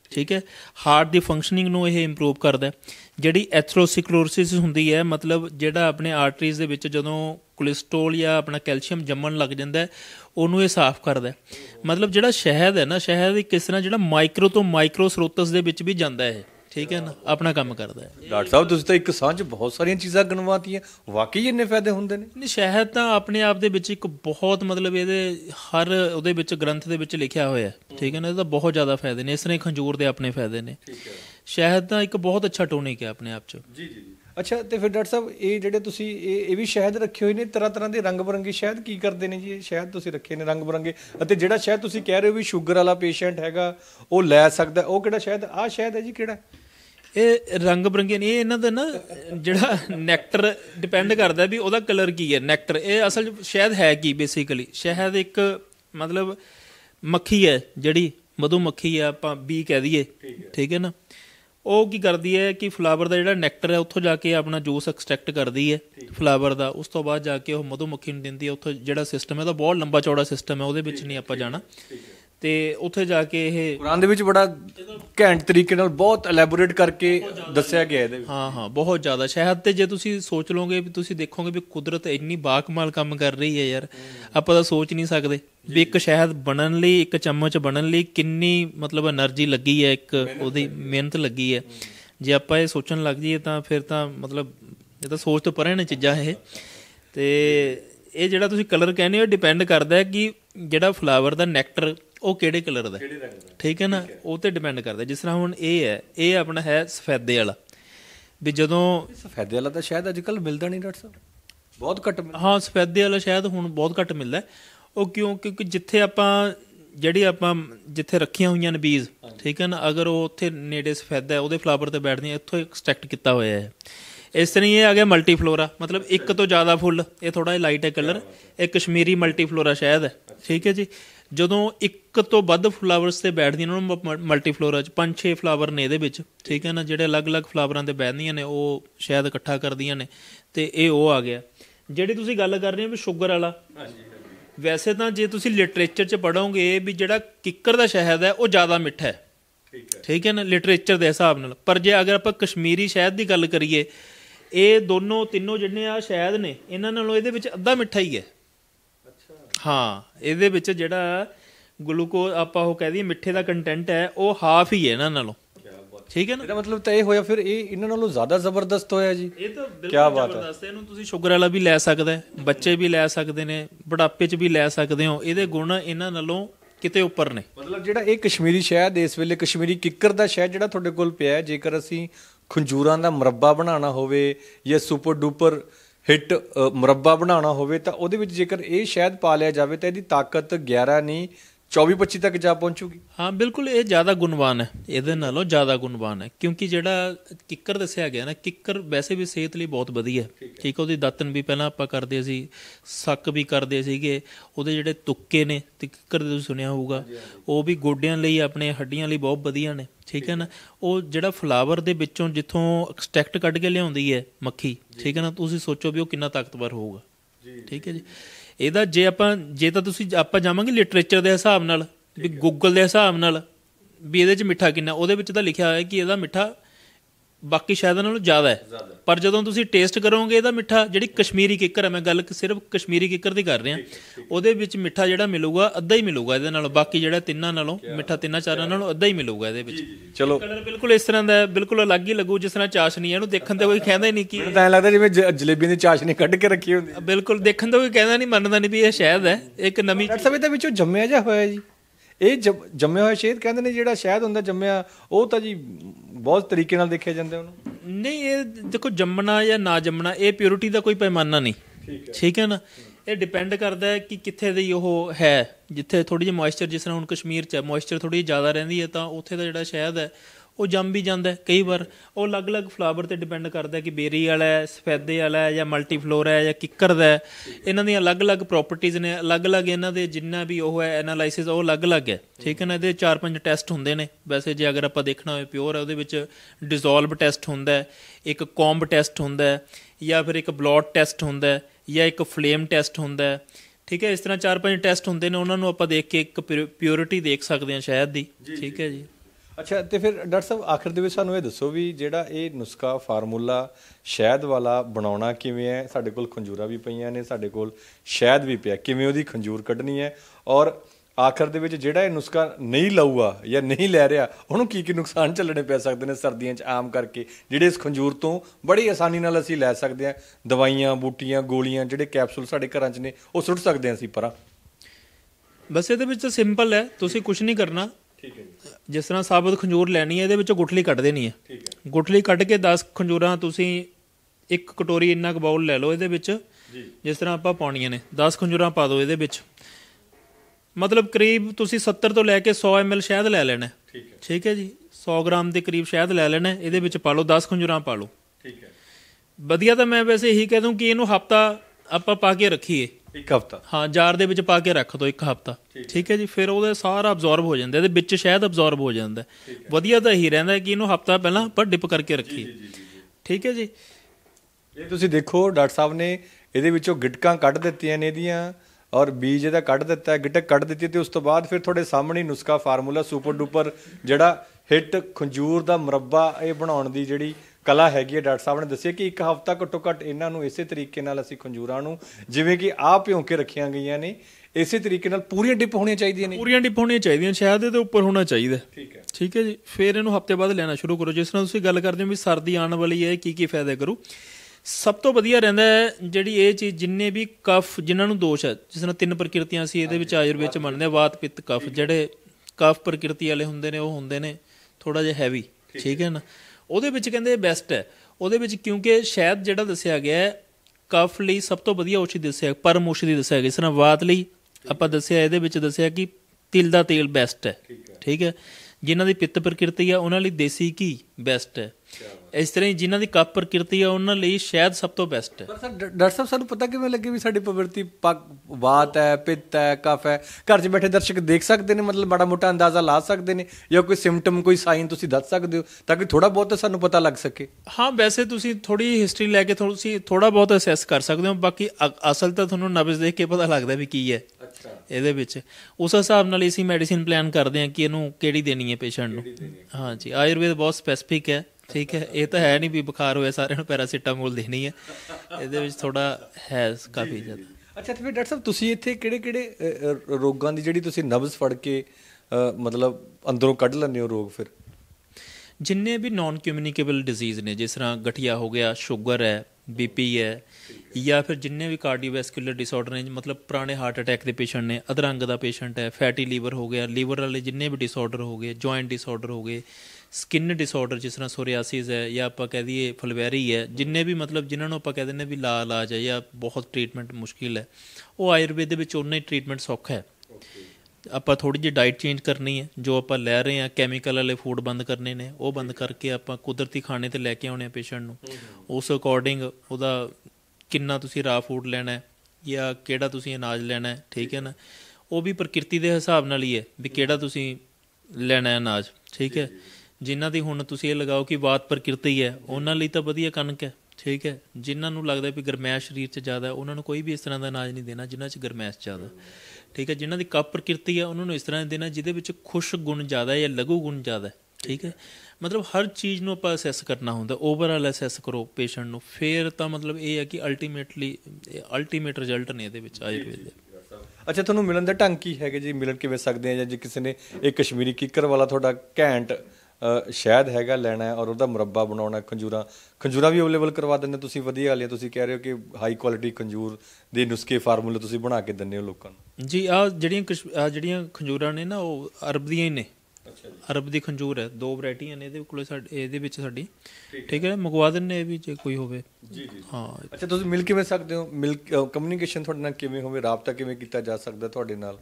ਠੀਕ ਹੈ। ਹਾਰਟ ਦੀ ਫੰਕਸ਼ਨਿੰਗ ਨੂੰ ਇਹ ਇੰਪਰੂਵ ਕਰਦਾ। ਜਿਹੜੀ ਐਥਰੋਸਕਲੇਰੋਸਿਸ ਹੁੰਦੀ ਹੈ, ਮਤਲਬ ਜਿਹੜਾ ਆਪਣੇ ਆਰਟਰੀਜ਼ ਦੇ ਵਿੱਚ ਜਦੋਂ ਕੋਲੇਸਟਰੋਲ ਜਾਂ ਆਪਣਾ ਕੈਲਸ਼ੀਅਮ ਜੰਮਣ ਲੱਗ ਜਾਂਦਾ, ਉਹਨੂੰ ਇਹ ਸਾਫ਼ ਕਰਦਾ। ਮਤਲਬ ਜਿਹੜਾ ਸ਼ਹਿਦ ਹੈ ਨਾ, ਸ਼ਹਿਦ ਇੱਕ ਇਸ ਤਰ੍ਹਾਂ ਜਿਹੜਾ ਮਾਈਕਰੋ ਤੋਂ ਮਾਈਕਰੋ ਸਰੋਤਸ ਦੇ ਵਿੱਚ ਵੀ ਜਾਂਦਾ ਹੈ, ਠੀਕ ਹੈ ਨਾ, ਆਪਣਾ ਕੰਮ ਕਰਦਾ ਹੈ। ਡਾਕਟਰ ਸਾਹਿਬ ਤੁਸੀਂ ਤਾਂ ਇੱਕ ਸਾਂਝ ਬਹੁਤ ਸਾਰੀਆਂ ਚੀਜ਼ਾਂ ਗਿਣਵਾਤੀਆਂ, ਵਾਕਈ ਇੰਨੇ ਫਾਇਦੇ ਹੁੰਦੇ ਨੇ? ਨਹੀਂ, ਸ਼ਹਿਦ ਤਾਂ ਆਪਣੇ ਆਪ ਦੇ ਵਿੱਚ ਇੱਕ ਬਹੁਤ, ਮਤਲਬ ਇਹਦੇ ਹਰ ਉਹਦੇ ਵਿੱਚ ਗ੍ਰੰਥ ਦੇ ਵਿੱਚ ਲਿਖਿਆ ਹੋਇਆ, ਠੀਕ ਹੈ ਨਾ, ਇਹਦਾ ਬਹੁਤ ਜ਼ਿਆਦਾ ਫਾਇਦੇ ਨੇ। ਇਸ ਤਰ੍ਹਾਂ ਖੰਜੂਰ ਦੇ ਆਪਣੇ ਫਾਇਦੇ ਨੇ। ਸ਼ਹਿਦ ਤਾਂ ਇੱਕ ਬਹੁਤ ਅੱਛਾ ਟੋਨਿਕ ਹੈ ਆਪਣੇ ਆਪ 'ਚ। ਜੀ ਜੀ। ਅੱਛਾ, ਤੇ ਫਿਰ ਡਾਕਟਰ ਸਾਹਿਬ ਇਹ ਜਿਹੜੇ ਤੁਸੀਂ ਇਹ ਇਹ ਵੀ ਸ਼ਹਿਦ ਰੱਖੇ ਹੋਏ ਨੇ, ਤਰ੍ਹਾਂ ਤਰ੍ਹਾਂ ਦੇ ਰੰਗ ਬਰੰਗੇ ਸ਼ਹਿਦ, ਕੀ ਕਰਦੇ ਨੇ ਜੀ ਇਹ ਸ਼ਹਿਦ ਤੁਸੀਂ ਰੱਖੇ ਨੇ ਰੰਗ ਬਰੰਗੇ? ਅਤੇ ਜਿਹੜਾ ਸ਼ਹਿਦ ਤੁਸੀਂ ਕਹਿ ਰਹੇ ਹੋ ਵੀ ਸ਼ੂਗਰ ਵਾਲਾ ਪੇਸ਼ੈਂਟ ਹੈਗਾ ਉਹ ਲੈ ਸਕਦਾ, ਉਹ ਕਿਹੜਾ ਸ਼ਹਿਦ? ਆਹ ਸ਼ਹਿਦ ਹੈ ਜੀ ਕਿਹੜਾ? ਇਹ ਰੰਗ ਬਰੰਗੇ ਨੇ, ਇਹ ਇਹਨਾਂ ਦਾ ਨਾ ਜਿਹੜਾ ਨੈਕਟਰ ਡਿਪੈਂਡ ਕਰਦਾ ਵੀ ਉਹਦਾ ਕਲਰ ਕੀ ਹੈ। ਨੈਕਟਰ ਇਹ ਅਸਲ ਸ਼ਹਿਦ ਹੈ ਕੀ? ਬੇਸਿਕਲੀ ਸ਼ਹਿਦ ਇੱਕ ਮਤਲਬ ਮੱਖੀ ਹੈ, ਜਿਹੜੀ ਮਧੂ ਮੱਖੀ ਆ, ਆਪਾਂ ਬੀ ਕਹਿ ਦਈਏ, ਠੀਕ ਹੈ ਨਾ। ਉਹ ਕੀ ਕਰਦੀ ਹੈ ਕਿ ਫਲਾਵਰ ਦਾ ਜਿਹੜਾ ਨੈਕਟਰ ਹੈ ਉੱਥੋਂ ਜਾ ਕੇ ਆਪਣਾ ਜੂਸ ਐਕਸਟ੍ਰੈਕਟ ਕਰਦੀ ਹੈ ਫਲਾਵਰ ਦਾ। ਉਸ ਤੋਂ ਬਾਅਦ ਜਾ ਕੇ ਉਹ ਮਧੂ ਮੱਖੀ ਨੂੰ ਦਿੰਦੀ ਹੈ। ਉੱਥੋਂ ਜਿਹੜਾ ਸਿਸਟਮ ਹੈ ਉਹਦਾ ਬਹੁਤ ਲੰਬਾ ਚੌੜਾ ਸਿਸਟਮ ਹੈ, ਉਹਦੇ ਵਿੱਚ ਨਹੀਂ ਆਪਾਂ ਜਾਣਾ। ਤੇ ਉੱਥੇ ਜਾ ਕੇ ਇਹ ਕੁਰਾਨ ਦੇ ਵਿੱਚ ਬੜਾ ਘੈਂਟ ਤਰੀਕੇ ਨਾਲ ਬਹੁਤ ਐਲੈਬੋਰੇਟ ਕਰਕੇ ਦੱਸਿਆ ਗਿਆ ਇਹਦੇ ਵਿੱਚ। ਹਾਂ ਹਾਂ, ਬਹੁਤ ਜ਼ਿਆਦਾ ਸ਼ਹਿਦ। ਤੇ ਜੇ ਤੁਸੀਂ ਸੋਚ ਲਓਗੇ ਵੀ ਤੁਸੀਂ ਦੇਖੋਗੇ ਵੀ ਕੁਦਰਤ ਇੰਨੀ ਬਾਕਮਾਲ ਕੰਮ ਕਰ ਰਹੀ ਹੈ ਯਾਰ, ਆਪਾਂ ਤਾਂ ਸੋਚ ਨਹੀਂ ਸਕਦੇ ਵੀ ਇੱਕ ਸ਼ਹਿਦ ਬਣਨ ਲਈ, ਇੱਕ ਚਮਚ ਬਣਨ ਲਈ ਕਿੰਨੀ ਮਤਲਬ એનર્ਜੀ ਲੱਗੀ ਹੈ, ਇੱਕ ਉਹਦੀ ਮਿਹਨਤ ਲੱਗੀ ਹੈ। ਜੇ ਆਪਾਂ ਇਹ ਸੋਚਣ ਲੱਗ ਜਾਈਏ ਤਾਂ ਫਿਰ ਤਾਂ ਮਤਲਬ ਇਹ ਤਾਂ ਸੋਚ ਤੋਂ ਪਰੇ ਨੇ ਚੀਜ਼ਾਂ ਇਹ। ਤੇ ਇਹ ਜਿਹੜਾ ਤੁਸੀਂ ਕਲਰ ਕਹਿੰਦੇ ਹੋ ਡਿਪੈਂਡ ਕਰਦਾ ਕਿ ਜਿਹੜਾ ਫਲਾਵਰ ਦਾ ਨੈਕਟਰ ਉਹ ਕਿਹੜੇ ਕਲਰ ਦਾ, ਠੀਕ ਹੈ ਨਾ, ਉਹ ਤੇ ਡਿਪੈਂਡ ਕਰਦਾ। ਜਿਸ ਤਰ੍ਹਾਂ ਹੁਣ ਇਹ ਹੈ, ਇਹ ਆਪਣਾ ਹੈ ਸਫੈਦੇ ਵਾਲਾ। ਵੀ ਜਦੋਂ ਸਫੈਦੇ ਵਾਲਾ ਤਾਂ ਸ਼ਾਇਦ ਅੱਜ ਕੱਲ੍ਹ ਮਿਲਦਾ ਨਹੀਂ ਡਾਕਟਰ ਸਾਹਿਬ, ਬਹੁਤ ਘੱਟ। ਹਾਂ, ਸਫੈਦੇ ਵਾਲਾ ਸ਼ਾਇਦ ਹੁਣ ਬਹੁਤ ਘੱਟ ਮਿਲਦਾ। ਉਹ ਕਿਉਂ? ਕਿਉਂਕਿ ਜਿੱਥੇ ਆਪਾਂ ਜਿਹੜੀ ਆਪਾਂ ਜਿੱਥੇ ਰੱਖੀਆਂ ਹੋਈਆਂ ਨੇ ਬੀਜ, ਠੀਕ ਹੈ ਨਾ, ਅਗਰ ਉਹ ਉੱਥੇ ਨੇੜੇ ਸਫੈਦਾ ਉਹਦੇ ਫਲਾਵਰ ਤੇ ਬੈਠਦੀਆਂ, ਇੱਥੋਂ ਐਕਸਟ੍ਰੈਕਟ ਕੀਤਾ ਹੋਇਆ ਹੈ। ਇਸ ਤਰ੍ਹਾਂ ਇਹ ਆ ਗਿਆ ਮਲਟੀ ਫਲੋਰਾ, ਮਤਲਬ ਇੱਕ ਤੋਂ ਜ਼ਿਆਦਾ ਫੁੱਲ। ਇਹ ਥੋੜਾ ਜਿਹਾ ਲਾਈਟ ਹੈ ਕਲਰ। ਇਹ ਕਸ਼ਮੀਰੀ ਮਲਟੀ ਫਲੋਰਾ ਸ਼ਾਇਦ ਹੈ, ਠੀਕ ਹੈ ਜੀ। ਜਦੋਂ ਇੱਕ ਤੋਂ ਵੱਧ ਫਲਾਵਰਸ ਤੇ ਬੈਠਦੀਆਂ ਉਹਨਾਂ ਨੂੰ ਮਲਟੀ ਫਲੋਰਾ 'ਚ ਪੰਜ ਛੇ ਫਲਾਵਰ ਨੇ ਇਹਦੇ ਵਿੱਚ, ਠੀਕ ਹੈ ਨਾ, ਜਿਹੜੇ ਅਲੱਗ-ਅਲੱਗ ਫਲਾਵਰਾਂ ਤੇ ਬੈਠਦੀਆਂ ਨੇ, ਉਹ ਸ਼ਾਇਦ ਇਕੱਠਾ ਕਰਦੀਆਂ ਨੇ। ਤੇ ਇਹ ਉਹ ਆ ਗਿਆ। ਜਿਹੜੀ ਤੁਸੀਂ ਗੱਲ ਕਰ ਰਹੇ ਹੋ ਵੀ ਸ਼ੂਗਰ ਵਾਲਾ, ਵੈਸੇ ਤਾਂ ਜੇ ਤੁਸੀਂ ਲਿਟਰੇਚਰ 'ਚ ਪੜ੍ਹੋਗੇ ਵੀ ਜਿਹੜਾ ਕਿੱਕਰ ਦਾ ਸ਼ਹਿਦ ਹੈ ਉਹ ਜ਼ਿਆਦਾ ਮਿੱਠਾ ਹੈ, ਠੀਕ ਹੈ ਨਾ, ਲਿਟਰੇਚਰ ਦੇ ਹਿਸਾਬ ਨਾਲ। ਪਰ ਜੇ ਅਗਰ ਆਪਾਂ ਕਸ਼ਮੀਰੀ ਸ਼ਹਿਦ ਦੀ ਗੱਲ ਕਰੀਏ, ਇਹ ਦੋਨੋਂ ਤਿੰਨੋਂ ਜਿਹੜੇ ਆ ਸ਼ਹਿਦ ਨੇ, ਇਹਨਾਂ ਨਾਲੋਂ ਇਹਦੇ ਵਿੱਚ ਅੱਧਾ ਮਿੱਠਾ ਹੀ ਹੈ। ਹਾਂ, ਇਹਦੇ ਵਿੱਚ ਜਿਹੜਾ ਗਲੂਕੋਜ਼ ਆਪਾਂ ਉਹ ਕਹਿ ਦਈਏ ਮਿੱਠੇ ਦਾ ਕੰਟੈਂਟ ਹੈ, ਉਹ ਹਾਫ ਹੀ ਹੈ ਇਹਨਾਂ ਨਾਲੋਂ, ਠੀਕ ਹੈ ਨਾ। ਇਹਦਾ ਮਤਲਬ ਤਾਂ ਇਹ ਹੋਇਆ ਫਿਰ ਇਹ ਇਹਨਾਂ ਨਾਲੋਂ ਜ਼ਿਆਦਾ ਜ਼ਬਰਦਸਤ ਹੋਇਆ ਜੀ। ਇਹ ਤਾਂ ਬਿਲਕੁਲ ਜ਼ਬਰਦਸਤ ਹੈ। ਇਹਨੂੰ ਤੁਸੀਂ ਸ਼ੂਗਰ ਵਾਲਾ ਵੀ ਲੈ ਸਕਦੇ, ਬੱਚੇ ਵੀ ਲੈ ਸਕਦੇ ਨੇ, ਬੁਢਾਪੇ 'ਚ ਵੀ ਲੈ ਸਕਦੇ ਹੋ। ਇਹਦੇ ਗੁਣ ਇਹਨਾਂ ਨਾਲੋਂ ਕਿਤੇ ਉੱਪਰ ਨੇ। ਮਤਲਬ ਜਿਹੜਾ ਇਹ ਕਸ਼ਮੀਰੀ ਸ਼ਹਿਦ ਇਸ ਵੇਲੇ, ਕਸ਼ਮੀਰੀ ਕਿੱਕਰ ਦਾ ਸ਼ਹਿਦ ਜਿਹੜਾ ਤੁਹਾਡੇ ਕੋਲ ਪਿਆ, ਜੇਕਰ ਅਸੀਂ ਖੰਜੂਰਾਂ ਦਾ ਮੁਰੱਬਾ ਬਣਾਉਣਾ ਹੋਵੇ ਜਾਂ ਸੁਪਰ ਡੂਪਰ ਹਿੱਟ ਮੁਰੱਬਾ ਬਣਾਉਣਾ ਹੋਵੇ, ਤਾਂ ਉਹਦੇ ਵਿੱਚ ਜੇਕਰ ਇਹ ਸ਼ਹਿਦ ਪਾ ਲਿਆ ਜਾਵੇ ਤਾਂ ਇਹਦੀ ਤਾਕਤ ਗਿਆਰਾਂ ਨਹੀਂ ਚੌਵੀ ਪੱਚੀ ਤੱਕ ਜਾ ਪਹੁੰਚੂਗੀ। ਹਾਂ ਬਿਲਕੁਲ, ਇਹ ਜ਼ਿਆਦਾ ਗੁਣਵਾਨ ਹੈ, ਇਹਦੇ ਨਾਲੋਂ ਜ਼ਿਆਦਾ ਗੁਣਵਾਨ ਹੈ। ਕਿਉਂਕਿ ਜਿਹੜਾ ਕਿੱਕਰ ਦੱਸਿਆ ਗਿਆ ਨਾ, ਕਿੱਕਰ ਵੈਸੇ ਵੀ ਸਿਹਤ ਲਈ ਬਹੁਤ ਵਧੀਆ, ਠੀਕ ਹੈ। ਉਹਦੀ ਦਾਤਨ ਵੀ ਪਹਿਲਾਂ ਆਪਾਂ ਕਰਦੇ ਸੀ, ਸੱਕ ਵੀ ਕਰਦੇ ਸੀਗੇ। ਉਹਦੇ ਜਿਹੜੇ ਤੁੱਕੇ ਨੇ ਤੇ ਕਿੱਕਰ ਦੇ ਤੁਸੀਂ ਸੁਣਿਆ ਹੋਊਗਾ, ਉਹ ਵੀ ਗੋਡਿਆਂ ਲਈ, ਆਪਣੇ ਹੱਡੀਆਂ ਲਈ ਬਹੁਤ ਵਧੀਆ ਨੇ, ਠੀਕ ਹੈ ਨਾ। ਉਹ ਜਿਹੜਾ ਫਲਾਵਰ ਦੇ ਵਿੱਚੋਂ ਜਿੱਥੋਂ ਐਕਸਟ੍ਰੈਕਟ ਕੱਢ ਕੇ ਲਿਆਉਂਦੀ ਹੈ ਮੱਖੀ, ਠੀਕ ਹੈ ਨਾ, ਤੁਸੀਂ ਸੋਚੋ ਵੀ ਉਹ ਕਿੰਨਾ ਤਾਕਤਵਰ ਹੋਊਗਾ, ਠੀਕ ਹੈ ਜੀ। ਇਹਦਾ ਜੇ ਆਪਾਂ ਜੇ ਤਾਂ ਤੁਸੀਂ ਆਪਾਂ ਜਾਵਾਂਗੇ ਲਿਟਰੇਚਰ ਦੇ ਹਿਸਾਬ ਨਾਲ, ਵੀ ਗੂਗਲ ਦੇ ਹਿਸਾਬ ਨਾਲ ਵੀ ਇਹਦੇ 'ਚ ਮਿੱਠਾ ਕਿੰਨਾ, ਉਹਦੇ ਵਿੱਚ ਤਾਂ ਲਿਖਿਆ ਹੋਇਆ ਕਿ ਇਹਦਾ ਮਿੱਠਾ ਬਾਕੀ ਸ਼ਾਇਦ ਨਾਲੋਂ ਜ਼ਿਆਦਾ ਹੈ। ਪਰ ਜਦੋਂ ਤੁਸੀਂ ਟੇਸਟ ਕਰੋਗੇ ਇਹਦਾ ਮਿੱਠਾ, ਜਿਹੜੀ ਕਸ਼ਮੀਰੀ ਕਿੱਕਰ ਹੈ, ਮੈਂ ਗੱਲ ਸਿਰਫ ਕਸ਼ਮੀਰੀ ਕਿੱਕਰ ਦੀ ਕਰ ਰਿਹਾ, ਉਹਦੇ ਵਿੱਚ ਮਿੱਠਾ ਜਿਹੜਾ ਮਿਲੂਗਾ ਅੱਧਾ ਹੀ ਮਿਲੂਗਾ ਇਹਦੇ ਨਾਲੋਂ। ਬਾਕੀ ਜਿਹੜਾ ਤਿੰਨਾਂ ਨਾਲੋਂ ਮਿੱਠਾ, ਤਿੰਨਾਂ ਚਾਰਾਂ ਨਾਲੋਂ ਅੱਧਾ ਹੀ ਮਿਲੂਗਾ ਇਹਦੇ ਵਿੱਚ। ਚਲੋ, ਕਲਰ ਬਿਲਕੁਲ ਇਸ ਤਰ੍ਹਾਂ ਦਾ, ਬਿਲਕੁਲ ਅਲੱਗ ਹੀ ਲੱਗੂ, ਜਿਸ ਤਰ੍ਹਾਂ ਚਾਸ਼ਨੀ। ਇਹਨੂੰ ਦੇਖਣ ਤੇ ਕੋਈ ਕਹਿੰਦਾ ਹੀ ਨਹੀਂ ਕਿ, ਤਾਂ ਐਂ ਲੱਗਦਾ ਜਿਵੇਂ ਜਲੇਬੀ ਦੀ ਚਾਸ਼ਨੀ ਕੱਢ ਕੇ ਰੱਖੀ ਹੁੰਦੀ। ਬਿਲਕੁਲ, ਦੇਖਣ ਤੋਂ ਕੋਈ ਕਹਿੰਦਾ ਨਹੀਂ, ਮੰਨਦਾ ਨਹੀਂ ਵੀ ਇਹ ਸ਼ਹਿਦ ਹੈ, ਇੱਕ ਨਵੀਂ। ਡਾਕਟਰ ਸਾਹਿਬ ਇਹਦੇ ਵਿੱਚੋਂ ਜੰਮਿਆ ਜਿਹਾ ਹੋਇਆ ਜੀ, ਇਹ ਜੰਮਿਆ ਹੋਇਆ ਸ਼ਹਿਦ ਕਹਿੰਦੇ ਨੇ, ਜਿਹੜਾ ਸ਼ਹਿਦ ਹੁੰਦਾ ਜੰਮਿਆ, ਉਹ ਤਾਂ ਜੀ ਬਹੁਤ ਤਰੀਕੇ ਨਾਲ ਦੇਖਿਆ ਜਾਂਦਾ ਉਹਨੂੰ। ਨਹੀਂ, ਇਹ ਦੇਖੋ ਜੰਮਣਾ ਜਾਂ ਨਾ ਜੰਮਣਾ, ਇਹ ਪਿਓਰਿਟੀ ਦਾ ਕੋਈ ਪੈਮਾਨਾ ਨਹੀਂ, ਠੀਕ ਹੈ ਨਾ। ਇਹ ਡਿਪੈਂਡ ਕਰਦਾ ਹੈ ਕਿ ਕਿੱਥੇ ਦੀ ਉਹ ਹੈ। ਜਿੱਥੇ ਥੋੜੀ ਜਿਹੀ ਮੋਇਸਚਰ, ਜਿਸ ਤਰ੍ਹਾਂ ਹੁਣ ਕਸ਼ਮੀਰ 'ਚ ਮੋਇਸਚਰ ਥੋੜੀ ਜਿਹੀ ਜ਼ਿਆਦਾ ਰਹਿੰਦੀ ਹੈ, ਤਾਂ ਉੱਥੇ ਦਾ ਜਿਹੜਾ ਸ਼ਹਿਦ ਹੈ ਉਹ ਜੰਮ ਵੀ ਜਾਂਦਾ ਕਈ ਵਾਰ। ਉਹ ਅਲੱਗ-ਅਲੱਗ ਫਲਾਵਰ 'ਤੇ ਡਿਪੈਂਡ ਕਰਦਾ ਕਿ ਬੇਰੀ ਵਾਲਾ ਹੈ, ਸਫੈਦੇ ਵਾਲਾ ਹੈ, ਜਾਂ ਮਲਟੀ ਫਲੋਰਾ ਹੈ, ਜਾਂ ਕਿੱਕਰ ਦਾ ਹੈ। ਇਹਨਾਂ ਦੀਆਂ ਅਲੱਗ-ਅਲੱਗ ਪ੍ਰੋਪਰਟੀਜ਼ ਨੇ, ਅਲੱਗ-ਅਲੱਗ ਇਹਨਾਂ ਦੇ ਜਿੰਨਾ ਵੀ ਉਹ ਹੈ ਐਨਾਲਾਈਸਿਸ, ਉਹ ਅਲੱਗ-ਅਲੱਗ ਹੈ, ਠੀਕ ਹੈ ਨਾ। ਇਹਦੇ ਚਾਰ ਪੰਜ ਟੈਸਟ ਹੁੰਦੇ ਨੇ ਵੈਸੇ, ਜੇ ਅਗਰ ਆਪਾਂ ਦੇਖਣਾ ਹੋਵੇ ਪਿਓਰ ਹੈ, ਉਹਦੇ ਵਿੱਚ ਡਿਜ਼ੋਲਵ ਟੈਸਟ ਹੁੰਦਾ, ਇੱਕ ਕੌਂਬ ਟੈਸਟ ਹੁੰਦਾ, ਜਾਂ ਫਿਰ ਇੱਕ ਬਲੌਟ ਟੈਸਟ ਹੁੰਦਾ, ਜਾਂ ਇੱਕ ਫਲੇਮ ਟੈਸਟ ਹੁੰਦਾ, ਠੀਕ ਹੈ। ਇਸ ਤਰ੍ਹਾਂ ਚਾਰ ਪੰਜ ਟੈਸਟ ਹੁੰਦੇ ਨੇ, ਉਹਨਾਂ ਨੂੰ ਆਪਾਂ ਦੇਖ ਕੇ ਇੱਕ ਪਿਓਰਿਟੀ ਦੇਖ ਸਕਦੇ ਹਾਂ ਸ਼ਹਿਦ ਦੀ, ਠੀਕ ਹੈ ਜੀ। ਅੱਛਾ, ਤੇ ਫਿਰ ਡਾਕਟਰ ਸਾਹਿਬ ਆਖਿਰ ਦੇ ਵਿੱਚ ਸਾਨੂੰ ਇਹ ਦੱਸੋ ਵੀ ਜਿਹੜਾ ਇਹ ਨੁਸਖਾ ਫਾਰਮੂਲਾ ਸ਼ਹਿਦ ਵਾਲਾ ਬਣਾਉਣਾ ਕਿਵੇਂ ਹੈ? ਸਾਡੇ ਕੋਲ ਖੰਜੂਰਾਂ ਵੀ ਪਈਆਂ ਨੇ, ਸਾਡੇ ਕੋਲ ਸ਼ਹਿਦ ਵੀ ਪਿਆ, ਕਿਵੇਂ ਉਹਦੀ ਖੰਜੂਰ ਕੱਢਣੀ ਹੈ? ਔਰ ਆਖਿਰ ਦੇ ਵਿੱਚ ਜਿਹੜਾ ਇਹ ਨੁਸਖਾ ਨਹੀਂ ਲਾਊਗਾ ਜਾਂ ਨਹੀਂ ਲੈ ਰਿਹਾ, ਉਹਨੂੰ ਕੀ ਕੀ ਨੁਕਸਾਨ ਝੱਲਣੇ ਪੈ ਸਕਦੇ ਨੇ ਸਰਦੀਆਂ 'ਚ ਆਮ ਕਰਕੇ, ਜਿਹੜੇ ਇਸ ਖੰਜੂਰ ਤੋਂ ਬੜੀ ਆਸਾਨੀ ਨਾਲ ਅਸੀਂ ਲੈ ਸਕਦੇ ਹਾਂ? ਦਵਾਈਆਂ, ਬੂਟੀਆਂ, ਗੋਲੀਆਂ, ਜਿਹੜੇ ਕੈਪਸੂਲ ਸਾਡੇ ਘਰਾਂ 'ਚ ਨੇ, ਉਹ ਸੁੱਟ ਸਕਦੇ ਹਾਂ ਅਸੀਂ ਪਰਾਂ? ਬਸ ਇਹਦੇ ਵਿੱਚ ਸਿੰਪਲ ਹੈ, ਤੁਸੀਂ ਕੁਝ ਨਹੀਂ ਕਰਨਾ। ਠੀਕ ਹੈ ਜੀ। ਜਿਸ ਤਰ੍ਹਾਂ ਸਾਬਤ ਖੰਜੂਰ ਲੈਣੀ ਹੈ, ਇਹਦੇ ਵਿੱਚੋਂ ਗੁਠਲੀ ਕੱਢ ਦੇਣੀ ਹੈ। ਠੀਕ ਹੈ। ਗੁਠਲੀ ਕੱਢ ਕੇ ਦਸ ਖੰਜੂਰਾਂ ਤੁਸੀਂ ਇੱਕ ਕਟੋਰੀ ਇੰਨਾ ਕੁ ਬਾਉਲ ਲੈ ਲਓ ਇਹਦੇ ਵਿੱਚ, ਜਿਸ ਤਰ੍ਹਾਂ ਆਪਾਂ ਪਾਉਣੀਆਂ ਨੇ, ਦਸ ਖੰਜੂਰਾਂ ਪਾ ਦਿਓ ਇਹਦੇ ਵਿੱਚ। ਮਤਲਬ ਕਰੀਬ ਤੁਸੀਂ ਸੱਤਰ ਤੋਂ ਲੈ ਕੇ ਸੌ ਐਮ ਐਲ ਸ਼ਹਿਦ ਲੈ ਲੈਣਾ। ਠੀਕ ਹੈ। ਠੀਕ ਹੈ ਜੀ, ਸੌ ਗ੍ਰਾਮ ਦੇ ਕਰੀਬ ਸ਼ਹਿਦ ਲੈ ਲੈਣਾ, ਇਹਦੇ ਵਿੱਚ ਪਾ ਲਓ, ਦਸ ਖੰਜੂਰਾਂ ਪਾ ਲਓ। ਠੀਕ ਹੈ। ਵਧੀਆ ਤਾਂ ਮੈਂ ਵੈਸੇ ਇਹੀ ਕਹਿ ਦੂੰ ਕਿ ਇਹਨੂੰ ਹਫ਼ਤਾ ਆਪਾਂ ਪਾ ਕੇ ਰੱਖੀਏ। ਇੱਕ ਹਫ਼ਤਾ? ਹਾਂ, ਜਾਰ ਦੇ ਵਿੱਚ ਪਾ ਕੇ ਰੱਖ ਦਿਓ ਇੱਕ ਹਫ਼ਤਾ। ਠੀਕ ਹੈ ਜੀ, ਫਿਰ ਉਹਦਾ ਸਾਰਾ ਅਬਜ਼ੌਰਬ ਹੋ ਜਾਂਦਾ, ਇਹਦੇ ਵਿੱਚ ਸ਼ਹਿਦ ਅਬਜ਼ੌਰਬ ਹੋ ਜਾਂਦਾ। ਵਧੀਆ ਤਾਂ ਇਹੀ ਰਹਿੰਦਾ ਕਿ ਇਹਨੂੰ ਹਫ਼ਤਾ ਪਹਿਲਾਂ ਆਪਾਂ ਡਿਪ ਕਰਕੇ ਰੱਖੀਏ। ਠੀਕ ਹੈ ਜੀ। ਇਹ ਤੁਸੀਂ ਦੇਖੋ ਡਾਕਟਰ ਸਾਹਿਬ ਨੇ ਇਹਦੇ ਵਿੱਚੋਂ ਗਿਟਕਾਂ ਕੱਢ ਦਿੱਤੀਆਂ ਨੇ ਇਹਦੀਆਂ, ਔਰ ਬੀਜ ਇਹਦਾ ਕੱਢ ਦਿੱਤਾ, ਗਿਟਕ ਕੱਢ ਦਿੱਤੀ, ਤੇ ਉਸ ਤੋਂ ਬਾਅਦ ਫਿਰ ਤੁਹਾਡੇ ਸਾਹਮਣੇ ਨੁਸਖਾ ਫਾਰਮੂਲਾ ਸੁਪਰ ਡੂਪਰ ਜਿਹੜਾ ਹਿੱਟ ਖੰਜੂਰ ਦਾ ਮੁਰੱਬਾ ਇਹ ਬਣਾਉਣ ਦੀ ਜਿਹੜੀ ਕਲਾ ਹੈਗੀ ਹੈ, ਡਾਕਟਰ ਸਾਹਿਬ ਨੇ ਦੱਸਿਆ ਕਿ ਇੱਕ ਹਫ਼ਤਾ ਘੱਟੋ ਘੱਟ ਇਹਨਾਂ ਨੂੰ ਇਸੇ ਤਰੀਕੇ ਨਾਲ ਅਸੀਂ ਖੰਜੂਰਾਂ ਨੂੰ ਜਿਵੇਂ ਕਿ ਆਹ ਭਿਉਂ ਕੇ ਰੱਖੀਆਂ ਗਈਆਂ ਨੇ, ਇਸੇ ਤਰੀਕੇ ਨਾਲ ਪੂਰੀਆਂ ਡਿਪ ਹੋਣੀਆਂ ਚਾਹੀਦੀਆਂ ਨੇ। ਪੂਰੀਆਂ ਡਿਪ ਹੋਣੀਆਂ ਚਾਹੀਦੀਆਂ, ਸ਼ਹਿਦ ਇਹਦੇ ਉੱਪਰ ਹੋਣਾ ਚਾਹੀਦਾ। ਠੀਕ ਹੈ। ਠੀਕ ਹੈ ਜੀ। ਫਿਰ ਇਹਨੂੰ ਹਫ਼ਤੇ ਬਾਅਦ ਲੈਣਾ ਸ਼ੁਰੂ ਕਰੋ। ਜਿਸ ਤਰ੍ਹਾਂ ਤੁਸੀਂ ਗੱਲ ਕਰਦੇ ਹੋ ਵੀ ਸਰਦੀ ਆਉਣ ਵਾਲੀ ਹੈ, ਕੀ ਕੀ ਫਾਇਦਾ ਕਰੂ? ਸਭ ਤੋਂ ਵਧੀਆ ਰਹਿੰਦਾ ਹੈ ਜਿਹੜੀ ਇਹ ਚੀਜ਼, ਜਿੰਨੇ ਵੀ ਕਫ ਜਿਨ੍ਹਾਂ ਨੂੰ ਦੋਸ਼ ਹੈ, ਜਿਸ ਤਰ੍ਹਾਂ ਤਿੰਨ ਪ੍ਰਕਿਰਤੀਆਂ ਅਸੀਂ ਇਹਦੇ ਵਿੱਚ ਆਯੁਰਵੇਦ 'ਚ ਮੰਨਦੇ ਹਾਂ, ਵਾਤ, ਪਿੱਤ, ਕਫ। ਜਿਹੜੇ ਕਫ ਪ੍ਰਕਿਰਤੀ ਵਾਲੇ ਹੁੰਦੇ ਨੇ ਉਹ ਹੁੰਦੇ ਨੇ ਥੋੜ੍ਹਾ ਜਿਹਾ ਹੈਵੀ। ਠੀਕ ਹੈ ਨਾ, ਉਹਦੇ ਵਿੱਚ ਕਹਿੰਦੇ ਬੈਸਟ ਹੈ ਉਹਦੇ ਵਿੱਚ, ਕਿਉਂਕਿ ਸ਼ਹਿਦ ਜਿਹੜਾ ਦੱਸਿਆ ਗਿਆ ਹੈ ਕਫ ਲਈ ਸਭ ਤੋਂ ਵਧੀਆ ਔਸ਼ਧੀ ਦੱਸਿਆ, ਪਰਮ ਔਸ਼ਧੀ ਦੱਸਿਆ ਗਿਆ। ਇਸ ਤਰ੍ਹਾਂ ਵਾਤ ਲਈ ਆਪਾਂ ਦੱਸਿਆ, ਇਹਦੇ ਵਿੱਚ ਦੱਸਿਆ ਕਿ ਤਿਲ ਦਾ ਤੇਲ ਬੈਸਟ ਹੈ। ਠੀਕ ਹੈ। ਜਿਨ੍ਹਾਂ ਦੀ ਪਿੱਤ ਪ੍ਰਕਿਰਤੀ ਆ ਉਹਨਾਂ ਲਈ ਦੇਸੀ ਘੀ ਬੈਸਟ ਹੈ। ਇਸ ਤਰ੍ਹਾਂ ਹੀ ਜਿਨ੍ਹਾਂ ਦੀ ਕਫ ਪ੍ਰਕਿਰਤੀ ਆ ਉਹਨਾਂ ਲਈ ਸ਼ਹਿਦ ਸਭ ਤੋਂ ਬੈਸਟ ਹੈ। ਪਰ ਸਰ ਡਾਕਟਰ ਸਾਹਿਬ ਸਾਨੂੰ ਪਤਾ ਕਿਵੇਂ ਲੱਗੇ ਵੀ ਸਾਡੀ ਪ੍ਰਵਿਰਤੀ ਪੱਕ ਵਾਤ ਹੈ, ਪਿੱਤ ਹੈ, ਕਫ ਹੈ? ਘਰ 'ਚ ਬੈਠੇ ਦਰਸ਼ਕ ਦੇਖ ਸਕਦੇ ਨੇ, ਮਤਲਬ ਮਾੜਾ ਮੋਟਾ ਅੰਦਾਜ਼ਾ ਲਾ ਸਕਦੇ ਨੇ, ਜਾਂ ਕੋਈ ਸਿੰਪਟਮ, ਕੋਈ ਸਾਈਨ ਤੁਸੀਂ ਦੱਸ ਸਕਦੇ ਹੋ ਤਾਂ ਕਿ ਥੋੜਾ ਬਹੁਤ ਸਾਨੂੰ ਪਤਾ ਲੱਗ ਸਕੇ? ਹਾਂ, ਵੈਸੇ ਤੁਸੀਂ ਥੋੜੀ ਹਿਸਟਰੀ ਲੈ ਕੇ ਤੁਸੀਂ ਥੋੜਾ ਬਹੁਤ ਅਸੈਸ ਕਰ ਸਕਦੇ ਹੋ। ਬਾਕੀ ਅਸਲ ਤਾਂ ਤੁਹਾਨੂੰ ਨਬਜ਼ ਦੇਖ ਕੇ ਪਤਾ ਲੱਗਦਾ ਵੀ ਕੀ ਹੈ ਇਹਦੇ ਵਿੱਚ। ਉਸ ਹਿਸਾਬ ਨਾਲ ਅਸੀਂ ਮੈਡੀਸਿਨ ਪਲਾਨ ਕਰਦੇ ਹਾਂ ਕਿ ਇਹਨੂੰ ਕਿਹੜੀ ਦੇਣੀ ਹੈ ਪੇਸ਼ੈਂਟ ਨੂੰ। ਹਾਂ ਜੀ, ਆਯੁਰਵੇਦ ਬਹੁਤ ਸਪੈਸੀਫਿਕ ਹੈ। ਠੀਕ ਹੈ। ਇਹ ਤਾਂ ਹੈ ਨਹੀਂ ਵੀ ਬੁਖਾਰ ਹੋਇਆ ਸਾਰਿਆਂ ਨੂੰ ਪੈਰਾਸੀਟਾਮੋਲ ਦੇਣੀ ਹੈ, ਇਹਦੇ ਵਿੱਚ ਥੋੜਾ ਹੈ ਕਾਫੀ ਜ਼ਿਆਦਾ। ਅੱਛਾ, ਤੇ ਫਿਰ ਡਾਕਟਰ ਸਾਹਿਬ ਤੁਸੀਂ ਇੱਥੇ ਕਿਹੜੇ ਕਿਹੜੇ ਰੋਗਾਂ ਦੀ ਜਿਹੜੀ ਤੁਸੀਂ ਨਬਜ਼ ਫੜ ਕੇ ਮਤਲਬ ਅੰਦਰੋਂ ਕੱਢ ਲੈਂਦੇ ਹੋ ਰੋਗ? ਫਿਰ ਜਿੰਨੇ ਵੀ ਨਾਨ ਕਮਿਊਨੀਕੇਬਲ ਡਿਜ਼ੀਜ਼ ਨੇ, ਜਿਸ ਤਰ੍ਹਾਂ ਗਠੀਆ ਹੋ ਗਿਆ, ਸ਼ੂਗਰ ਹੈ, ਬੀਪੀ ਹੈ, ਜਾਂ ਫਿਰ ਜਿੰਨੇ ਵੀ ਕਾਰਡੀਓਵੈਸਕੂਲਰ ਡਿਸਆਰਡਰ ਨੇ, ਮਤਲਬ ਪੁਰਾਣੇ ਹਾਰਟ ਅਟੈਕ ਦੇ ਪੇਸ਼ੈਂਟ ਨੇ, ਅਧਰੰਗ ਦਾ ਪੇਸ਼ੈਂਟ ਹੈ, ਫੈਟੀ ਲੀਵਰ ਹੋ ਗਿਆ, ਲੀਵਰ ਵਾਲੇ ਜਿੰਨੇ ਵੀ ਡਿਸਆਰਡਰ ਹੋ ਗਏ, ਜੁਆਇੰਟ ਡਿਸਆਰਡਰ ਹੋ ਗਏ, ਸਕਿਨ ਡਿਸਆਰਡਰ ਜਿਸ ਤਰ੍ਹਾਂ ਸੋਰੀਆਸਿਸ ਹੈ, ਜਾਂ ਆਪਾਂ ਕਹਿ ਦਈਏ ਫਲਵੈਰੀ ਹੈ, ਜਿੰਨੇ ਵੀ ਮਤਲਬ ਜਿਨ੍ਹਾਂ ਨੂੰ ਆਪਾਂ ਕਹਿ ਦਿੰਦੇ ਵੀ ਲਾ ਇਲਾਜ ਹੈ ਜਾਂ ਬਹੁਤ ਟਰੀਟਮੈਂਟ ਮੁਸ਼ਕਿਲ ਹੈ, ਉਹ ਆਯੁਰਵੇਦ ਦੇ ਵਿੱਚ ਉਨਾ ਹੀ ਟਰੀਟਮੈਂਟ ਸੌਖਾ ਹੈ। ਆਪਾਂ ਥੋੜ੍ਹੀ ਜਿਹੀ ਡਾਈਟ ਚੇਂਜ ਕਰਨੀ ਹੈ, ਜੋ ਆਪਾਂ ਲੈ ਰਹੇ ਹਾਂ ਕੈਮੀਕਲ ਵਾਲੇ ਫੂਡ ਬੰਦ ਕਰਨੇ ਨੇ, ਉਹ ਬੰਦ ਕਰਕੇ ਆਪਾਂ ਕੁਦਰਤੀ ਖਾਣੇ 'ਤੇ ਲੈ ਕੇ ਆਉਣੇ ਆ ਪੇਸ਼ੈਂਟ ਨੂੰ। ਉਸ ਅਕੋਰਡਿੰਗ ਉਹਦਾ ਕਿੰਨਾ ਤੁਸੀਂ ਰਾ ਫੂਡ ਲੈਣਾ ਜਾਂ ਕਿਹੜਾ ਤੁਸੀਂ ਅਨਾਜ ਲੈਣਾ, ਠੀਕ ਹੈ ਨਾ, ਉਹ ਵੀ ਪ੍ਰਕਿਰਤੀ ਦੇ ਹਿਸਾਬ ਨਾਲ ਹੀ ਹੈ ਵੀ ਕਿਹੜਾ ਤੁਸੀਂ ਲੈਣਾ ਅਨਾਜ। ਠੀਕ ਹੈ। ਜਿਨ੍ਹਾਂ ਦੀ ਹੁਣ ਤੁਸੀਂ ਇਹ ਲਗਾਓ ਕਿ ਵਾਤ ਪ੍ਰਕਿਰਤੀ ਹੈ, ਉਹਨਾਂ ਲਈ ਤਾਂ ਵਧੀਆ ਕਣਕ ਹੈ। ਠੀਕ ਹੈ। ਜਿਨ੍ਹਾਂ ਨੂੰ ਲੱਗਦਾ ਵੀ ਗਰਮੈਸ਼ ਸਰੀਰ 'ਚ ਜ਼ਿਆਦਾ, ਉਹਨਾਂ ਨੂੰ ਕੋਈ ਵੀ ਇਸ ਤਰ੍ਹਾਂ ਦਾ ਅਨਾਜ ਨਹੀਂ ਦੇਣਾ ਜਿਨ੍ਹਾਂ 'ਚ ਗਰਮੈਸ਼ ਜ਼ਿਆਦਾ। ਠੀਕ ਹੈ। ਜਿਨ੍ਹਾਂ ਦੀ ਕਫ ਪ੍ਰਕਿਰਤੀ ਹੈ, ਉਹਨਾਂ ਨੂੰ ਇਸ ਤਰ੍ਹਾਂ ਦੇਣਾ ਜਿਹਦੇ ਵਿੱਚ ਖੁਸ਼ ਗੁਣ ਜ਼ਿਆਦਾ ਹੈ ਜਾਂ ਲਘੂ ਗੁਣ ਜ਼ਿਆਦਾ। ਠੀਕ ਹੈ। ਮਤਲਬ ਹਰ ਚੀਜ਼ ਨੂੰ ਆਪਾਂ ਅਸੈਸ ਕਰਨਾ ਹੁੰਦਾ, ਓਵਰਆਲ ਅਸੈਸ ਕਰੋ ਪੇਸ਼ੈਂਟ ਨੂੰ, ਫਿਰ ਤਾਂ ਮਤਲਬ ਇਹ ਹੈ ਕਿ ਅਲਟੀਮੇਟਲੀ ਅਲਟੀਮੇਟ ਰਿਜ਼ਲਟ ਨੇ ਇਹਦੇ ਵਿੱਚ ਆਯੁਰਵੇਦ ਦੇ। ਅੱਛਾ, ਤੁਹਾਨੂੰ ਮਿਲਣ ਦਾ ਢੰਗ ਕੀ ਹੈਗਾ ਜੀ? ਮਿਲਣ ਕਿਵੇਂ ਸਕਦੇ ਆ? ਜਾਂ ਜੇ ਕਿਸੇ ਨੇ ਇਹ ਕਸ਼ਮੀਰੀ ਕਿੱਕਰ ਵਾਲਾ ਤੁਹਾਡਾ ਘੈਂਟ ਸ਼ਹਿਦ ਹੈਗਾ ਲੈਣਾ ਔਰ ਉਹਦਾ ਮੁਰੱਬਾ ਬਣਾਉਣਾ, ਖੰਜੂਰਾਂ ਖੰਜੂਰਾਂ ਵੀ ਅਵੇਲੇਬਲ ਕਰਵਾ ਦਿੰਦੇ ਤੁਸੀਂ ਵਧੀਆ ਵਾਲੀਆਂ? ਤੁਸੀਂ ਕਹਿ ਰਹੇ ਹੋ ਕਿ ਹਾਈ ਕੁਆਲਿਟੀ ਖੰਜੂਰ ਦੇ ਨੁਸਖੇ ਫਾਰਮੂਲੇ ਤੁਸੀਂ ਬਣਾ ਕੇ ਦਿੰਦੇ ਹੋ ਲੋਕਾਂ ਨੂੰ? ਜੀ, ਆਹ ਜਿਹੜੀਆਂ ਆਹ ਜਿਹੜੀਆਂ ਖੰਜੂਰਾਂ ਨੇ ਨਾ, ਉਹ ਅਰਬ ਦੀਆਂ ਹੀ ਨੇ। ਅਰਬ ਦੀ ਖੰਜੂਰ ਹੈ, ਦੋ ਵੈਰਾਈਟੀਆਂ ਨੇ ਇਹਦੇ ਕੋਲ ਸਾਡੇ, ਇਹਦੇ ਵਿੱਚ ਸਾਡੀ। ਠੀਕ ਹੈ। ਮੰਗਵਾ ਦਿੰਦੇ ਇਹ ਵੀ ਜੇ ਕੋਈ ਹੋਵੇ। ਜੀ ਜੀ। ਹਾਂ। ਅੱਛਾ, ਤੁਸੀਂ ਮਿਲ ਕਿਵੇਂ ਸਕਦੇ ਹੋ? ਮਿਲ ਕਮਿਊਨੀਕੇਸ਼ਨ ਤੁਹਾਡੇ ਨਾਲ ਕਿਵੇਂ ਹੋਵੇ? ਰਾਬਤਾ ਕਿਵੇਂ ਕੀਤਾ ਜਾ ਸਕਦਾ ਤੁਹਾਡੇ ਨਾਲ?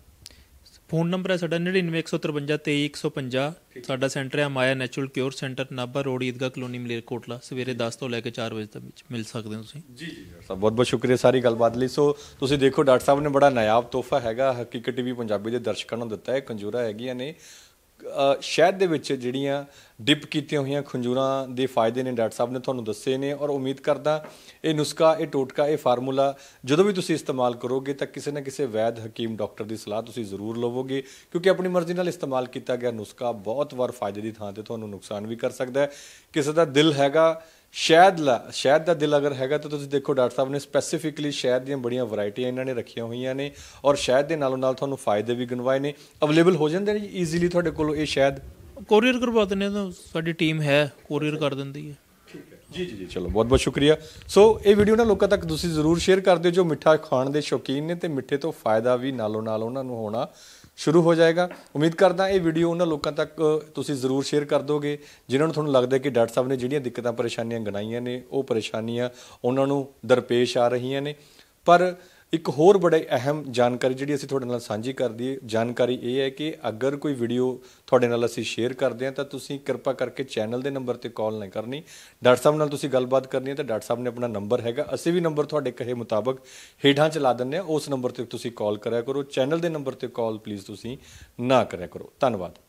ਫੋਨ ਨੰਬਰ ਹੈ ਸਾਡਾ ਨੜਿਨਵੇਂ ਇੱਕ ਸੌ ਤਰਵੰਜਾ ਤੇਈ ਇੱਕ ਸੌ ਪੰਜਾਹ। ਸਾਡਾ ਸੈਂਟਰ ਹੈ Maya natural cure centre, Nabha road, Eidgah colony, Malerkotla. ਸਵੇਰੇ ਦਸ ਤੋਂ ਲੈ ਕੇ ਚਾਰ ਵਜੇ ਤੱਕ ਮਿਲ ਸਕਦੇ ਹੋ ਤੁਸੀਂ। ਜੀ ਜੀ ਸਰ, ਬਹੁਤ ਬਹੁਤ ਸ਼ੁਕਰੀਆ ਸਾਰੀ ਗੱਲਬਾਤ ਲਈ। ਸੋ ਤੁਸੀਂ ਦੇਖੋ ਡਾਕਟਰ ਸਾਹਿਬ ਨੇ ਬੜਾ ਨਾਯਾਬ ਤੋਹਫਾ ਹੈਗਾ ਹਕੀਕਤ ਟੀਵੀ ਪੰਜਾਬੀ ਦੇ ਦਰਸ਼ਕਾਂ ਨੂੰ ਦਿੱਤਾ ਹੈ। ਖੰਜੂਰਾਂ ਹੈਗੀਆਂ ਨੇ ਅ, ਸ਼ਹਿਦ ਦੇ ਵਿੱਚ ਜਿਹੜੀਆਂ ਡਿਪ ਕੀਤੀਆਂ ਹੋਈਆਂ ਖੰਜੂਰਾਂ ਦੇ ਫਾਇਦੇ ਨੇ ਡਾਕਟਰ ਸਾਹਿਬ ਨੇ ਤੁਹਾਨੂੰ ਦੱਸੇ ਨੇ, ਔਰ ਉਮੀਦ ਕਰਦਾ ਇਹ ਨੁਸਖਾ, ਇਹ ਟੋਟਕਾ, ਇਹ ਫਾਰਮੂਲਾ ਜਦੋਂ ਵੀ ਤੁਸੀਂ ਇਸਤੇਮਾਲ ਕਰੋਗੇ ਤਾਂ ਕਿਸੇ ਨਾ ਕਿਸੇ ਵੈਦ ਹਕੀਮ ਡਾਕਟਰ ਦੀ ਸਲਾਹ ਤੁਸੀਂ ਜ਼ਰੂਰ ਲਵੋਗੇ, ਕਿਉਂਕਿ ਆਪਣੀ ਮਰਜ਼ੀ ਨਾਲ ਇਸਤੇਮਾਲ ਕੀਤਾ ਗਿਆ ਨੁਸਖਾ ਬਹੁਤ ਵਾਰ ਫਾਇਦੇ ਦੀ ਥਾਂ ਤੇ ਤੁਹਾਨੂੰ ਨੁਕਸਾਨ ਵੀ ਕਰ ਸਕਦਾ ਹੈ। ਕਿਸੇ ਦਾ ਦਿਲ ਹੈਗਾ ਸ਼ਹਿਦ ਲਾ ਸ਼ਹਿਦ ਦਾ ਦਿਲ ਅਗਰ ਹੈਗਾ ਤਾਂ ਤੁਸੀਂ ਦੇਖੋ ਡਾਕਟਰ ਸਾਹਿਬ ਨੇ ਸਪੈਸੀਫਿਕਲੀ ਸ਼ਹਿਦ ਦੀਆਂ ਬੜੀਆਂ ਵੈਰਾਈਟੀਆਂ ਇਹਨਾਂ ਨੇ ਰੱਖੀਆਂ ਹੋਈਆਂ ਨੇ, ਔਰ ਸ਼ਹਿਦ ਦੇ ਨਾਲੋਂ ਨਾਲ ਤੁਹਾਨੂੰ ਫਾਇਦੇ ਵੀ ਗਿਣਵਾਏ ਨੇ। ਅਵੇਲੇਬਲ ਹੋ ਜਾਂਦੇ ਨੇ ਜੀ ਈਜ਼ੀਲੀ ਤੁਹਾਡੇ ਕੋਲ ਇਹ ਸ਼ਹਿਦ? ਕੋਰੀਅਰ ਕਰਵਾ ਦਿੰਦੇ ਤਾਂ ਸਾਡੀ ਟੀਮ ਹੈ, ਕੋਰੀਅਰ ਕਰ ਦਿੰਦੀ ਹੈ। ਜੀ ਜੀ ਜੀ ਚਲੋ ਬਹੁਤ ਬਹੁਤ ਸ਼ੁਕਰੀਆ। ਸੋ ਇਹ ਵੀਡੀਓ ਨਾ ਲੋਕਾਂ ਤੱਕ ਤੁਸੀਂ ਜ਼ਰੂਰ ਸ਼ੇਅਰ ਕਰ ਦਿਓ ਜੋ ਮਿੱਠਾ ਖਾਣ ਦੇ ਸ਼ੌਕੀਨ ਨੇ, ਤੇ ਮਿੱਠੇ ਤੋਂ ਫਾਇਦਾ ਵੀ ਨਾਲੋਂ ਨਾਲ ਉਹਨਾਂ ਨੂੰ ਹੋਣਾ ਸ਼ੁਰੂ ਹੋ ਜਾਏਗਾ। ਉਮੀਦ ਕਰਦਾ ਇਹ ਵੀਡੀਓ ਉਹਨਾਂ ਲੋਕਾਂ ਤੱਕ ਤੁਸੀਂ ਜ਼ਰੂਰ ਸ਼ੇਅਰ ਕਰ ਦੋਗੇ ਜਿਨ੍ਹਾਂ ਨੂੰ ਤੁਹਾਨੂੰ ਲੱਗਦਾ ਕਿ ਡਾਕਟਰ ਸਾਹਿਬ ਨੇ ਜਿਹੜੀਆਂ ਦਿੱਕਤਾਂ ਪਰੇਸ਼ਾਨੀਆਂ ਗਿਣਾਈਆਂ ਨੇ ਉਹ ਪਰੇਸ਼ਾਨੀਆਂ ਉਹਨਾਂ ਨੂੰ ਦਰਪੇਸ਼ ਆ ਰਹੀਆਂ ਨੇ। ਪਰ ਇੱਕ ਹੋਰ ਬੜਾ ਅਹਿਮ ਜਾਣਕਾਰੀ ਜਿਹੜੀ ਅਸੀਂ ਤੁਹਾਡੇ ਨਾਲ ਸਾਂਝੀ ਕਰ ਦਈਏ, ਜਾਣਕਾਰੀ ਇਹ ਹੈ ਕਿ ਅਗਰ ਕੋਈ ਵੀਡੀਓ ਤੁਹਾਡੇ ਨਾਲ ਅਸੀਂ ਸ਼ੇਅਰ ਕਰਦੇ ਹਾਂ ਤਾਂ ਤੁਸੀਂ ਕਿਰਪਾ ਕਰਕੇ ਚੈਨਲ ਦੇ ਨੰਬਰ ਤੇ ਕਾਲ ਨਹੀਂ ਕਰਨੀ। ਡਾਕਟਰ ਸਾਹਿਬ ਨਾਲ ਤੁਸੀਂ ਗੱਲਬਾਤ ਕਰਨੀ ਹੈ ਤਾਂ ਡਾਕਟਰ ਸਾਹਿਬ ਨੇ ਆਪਣਾ ਨੰਬਰ ਹੈਗਾ, ਅਸੀਂ ਵੀ ਨੰਬਰ ਤੁਹਾਡੇ ਕਹੇ ਮੁਤਾਬਕ ਹੇਠਾਂ ਚਲਾ ਦਿੰਦੇ ਹਾਂ, ਉਸ ਨੰਬਰ ਤੇ ਤੁਸੀਂ ਕਾਲ ਕਰਿਆ ਕਰੋ। ਚੈਨਲ ਦੇ ਨੰਬਰ ਤੇ ਕਾਲ ਪਲੀਜ਼ ਤੁਸੀਂ ਨਾ ਕਰਿਆ ਕਰੋ। ਧੰਨਵਾਦ।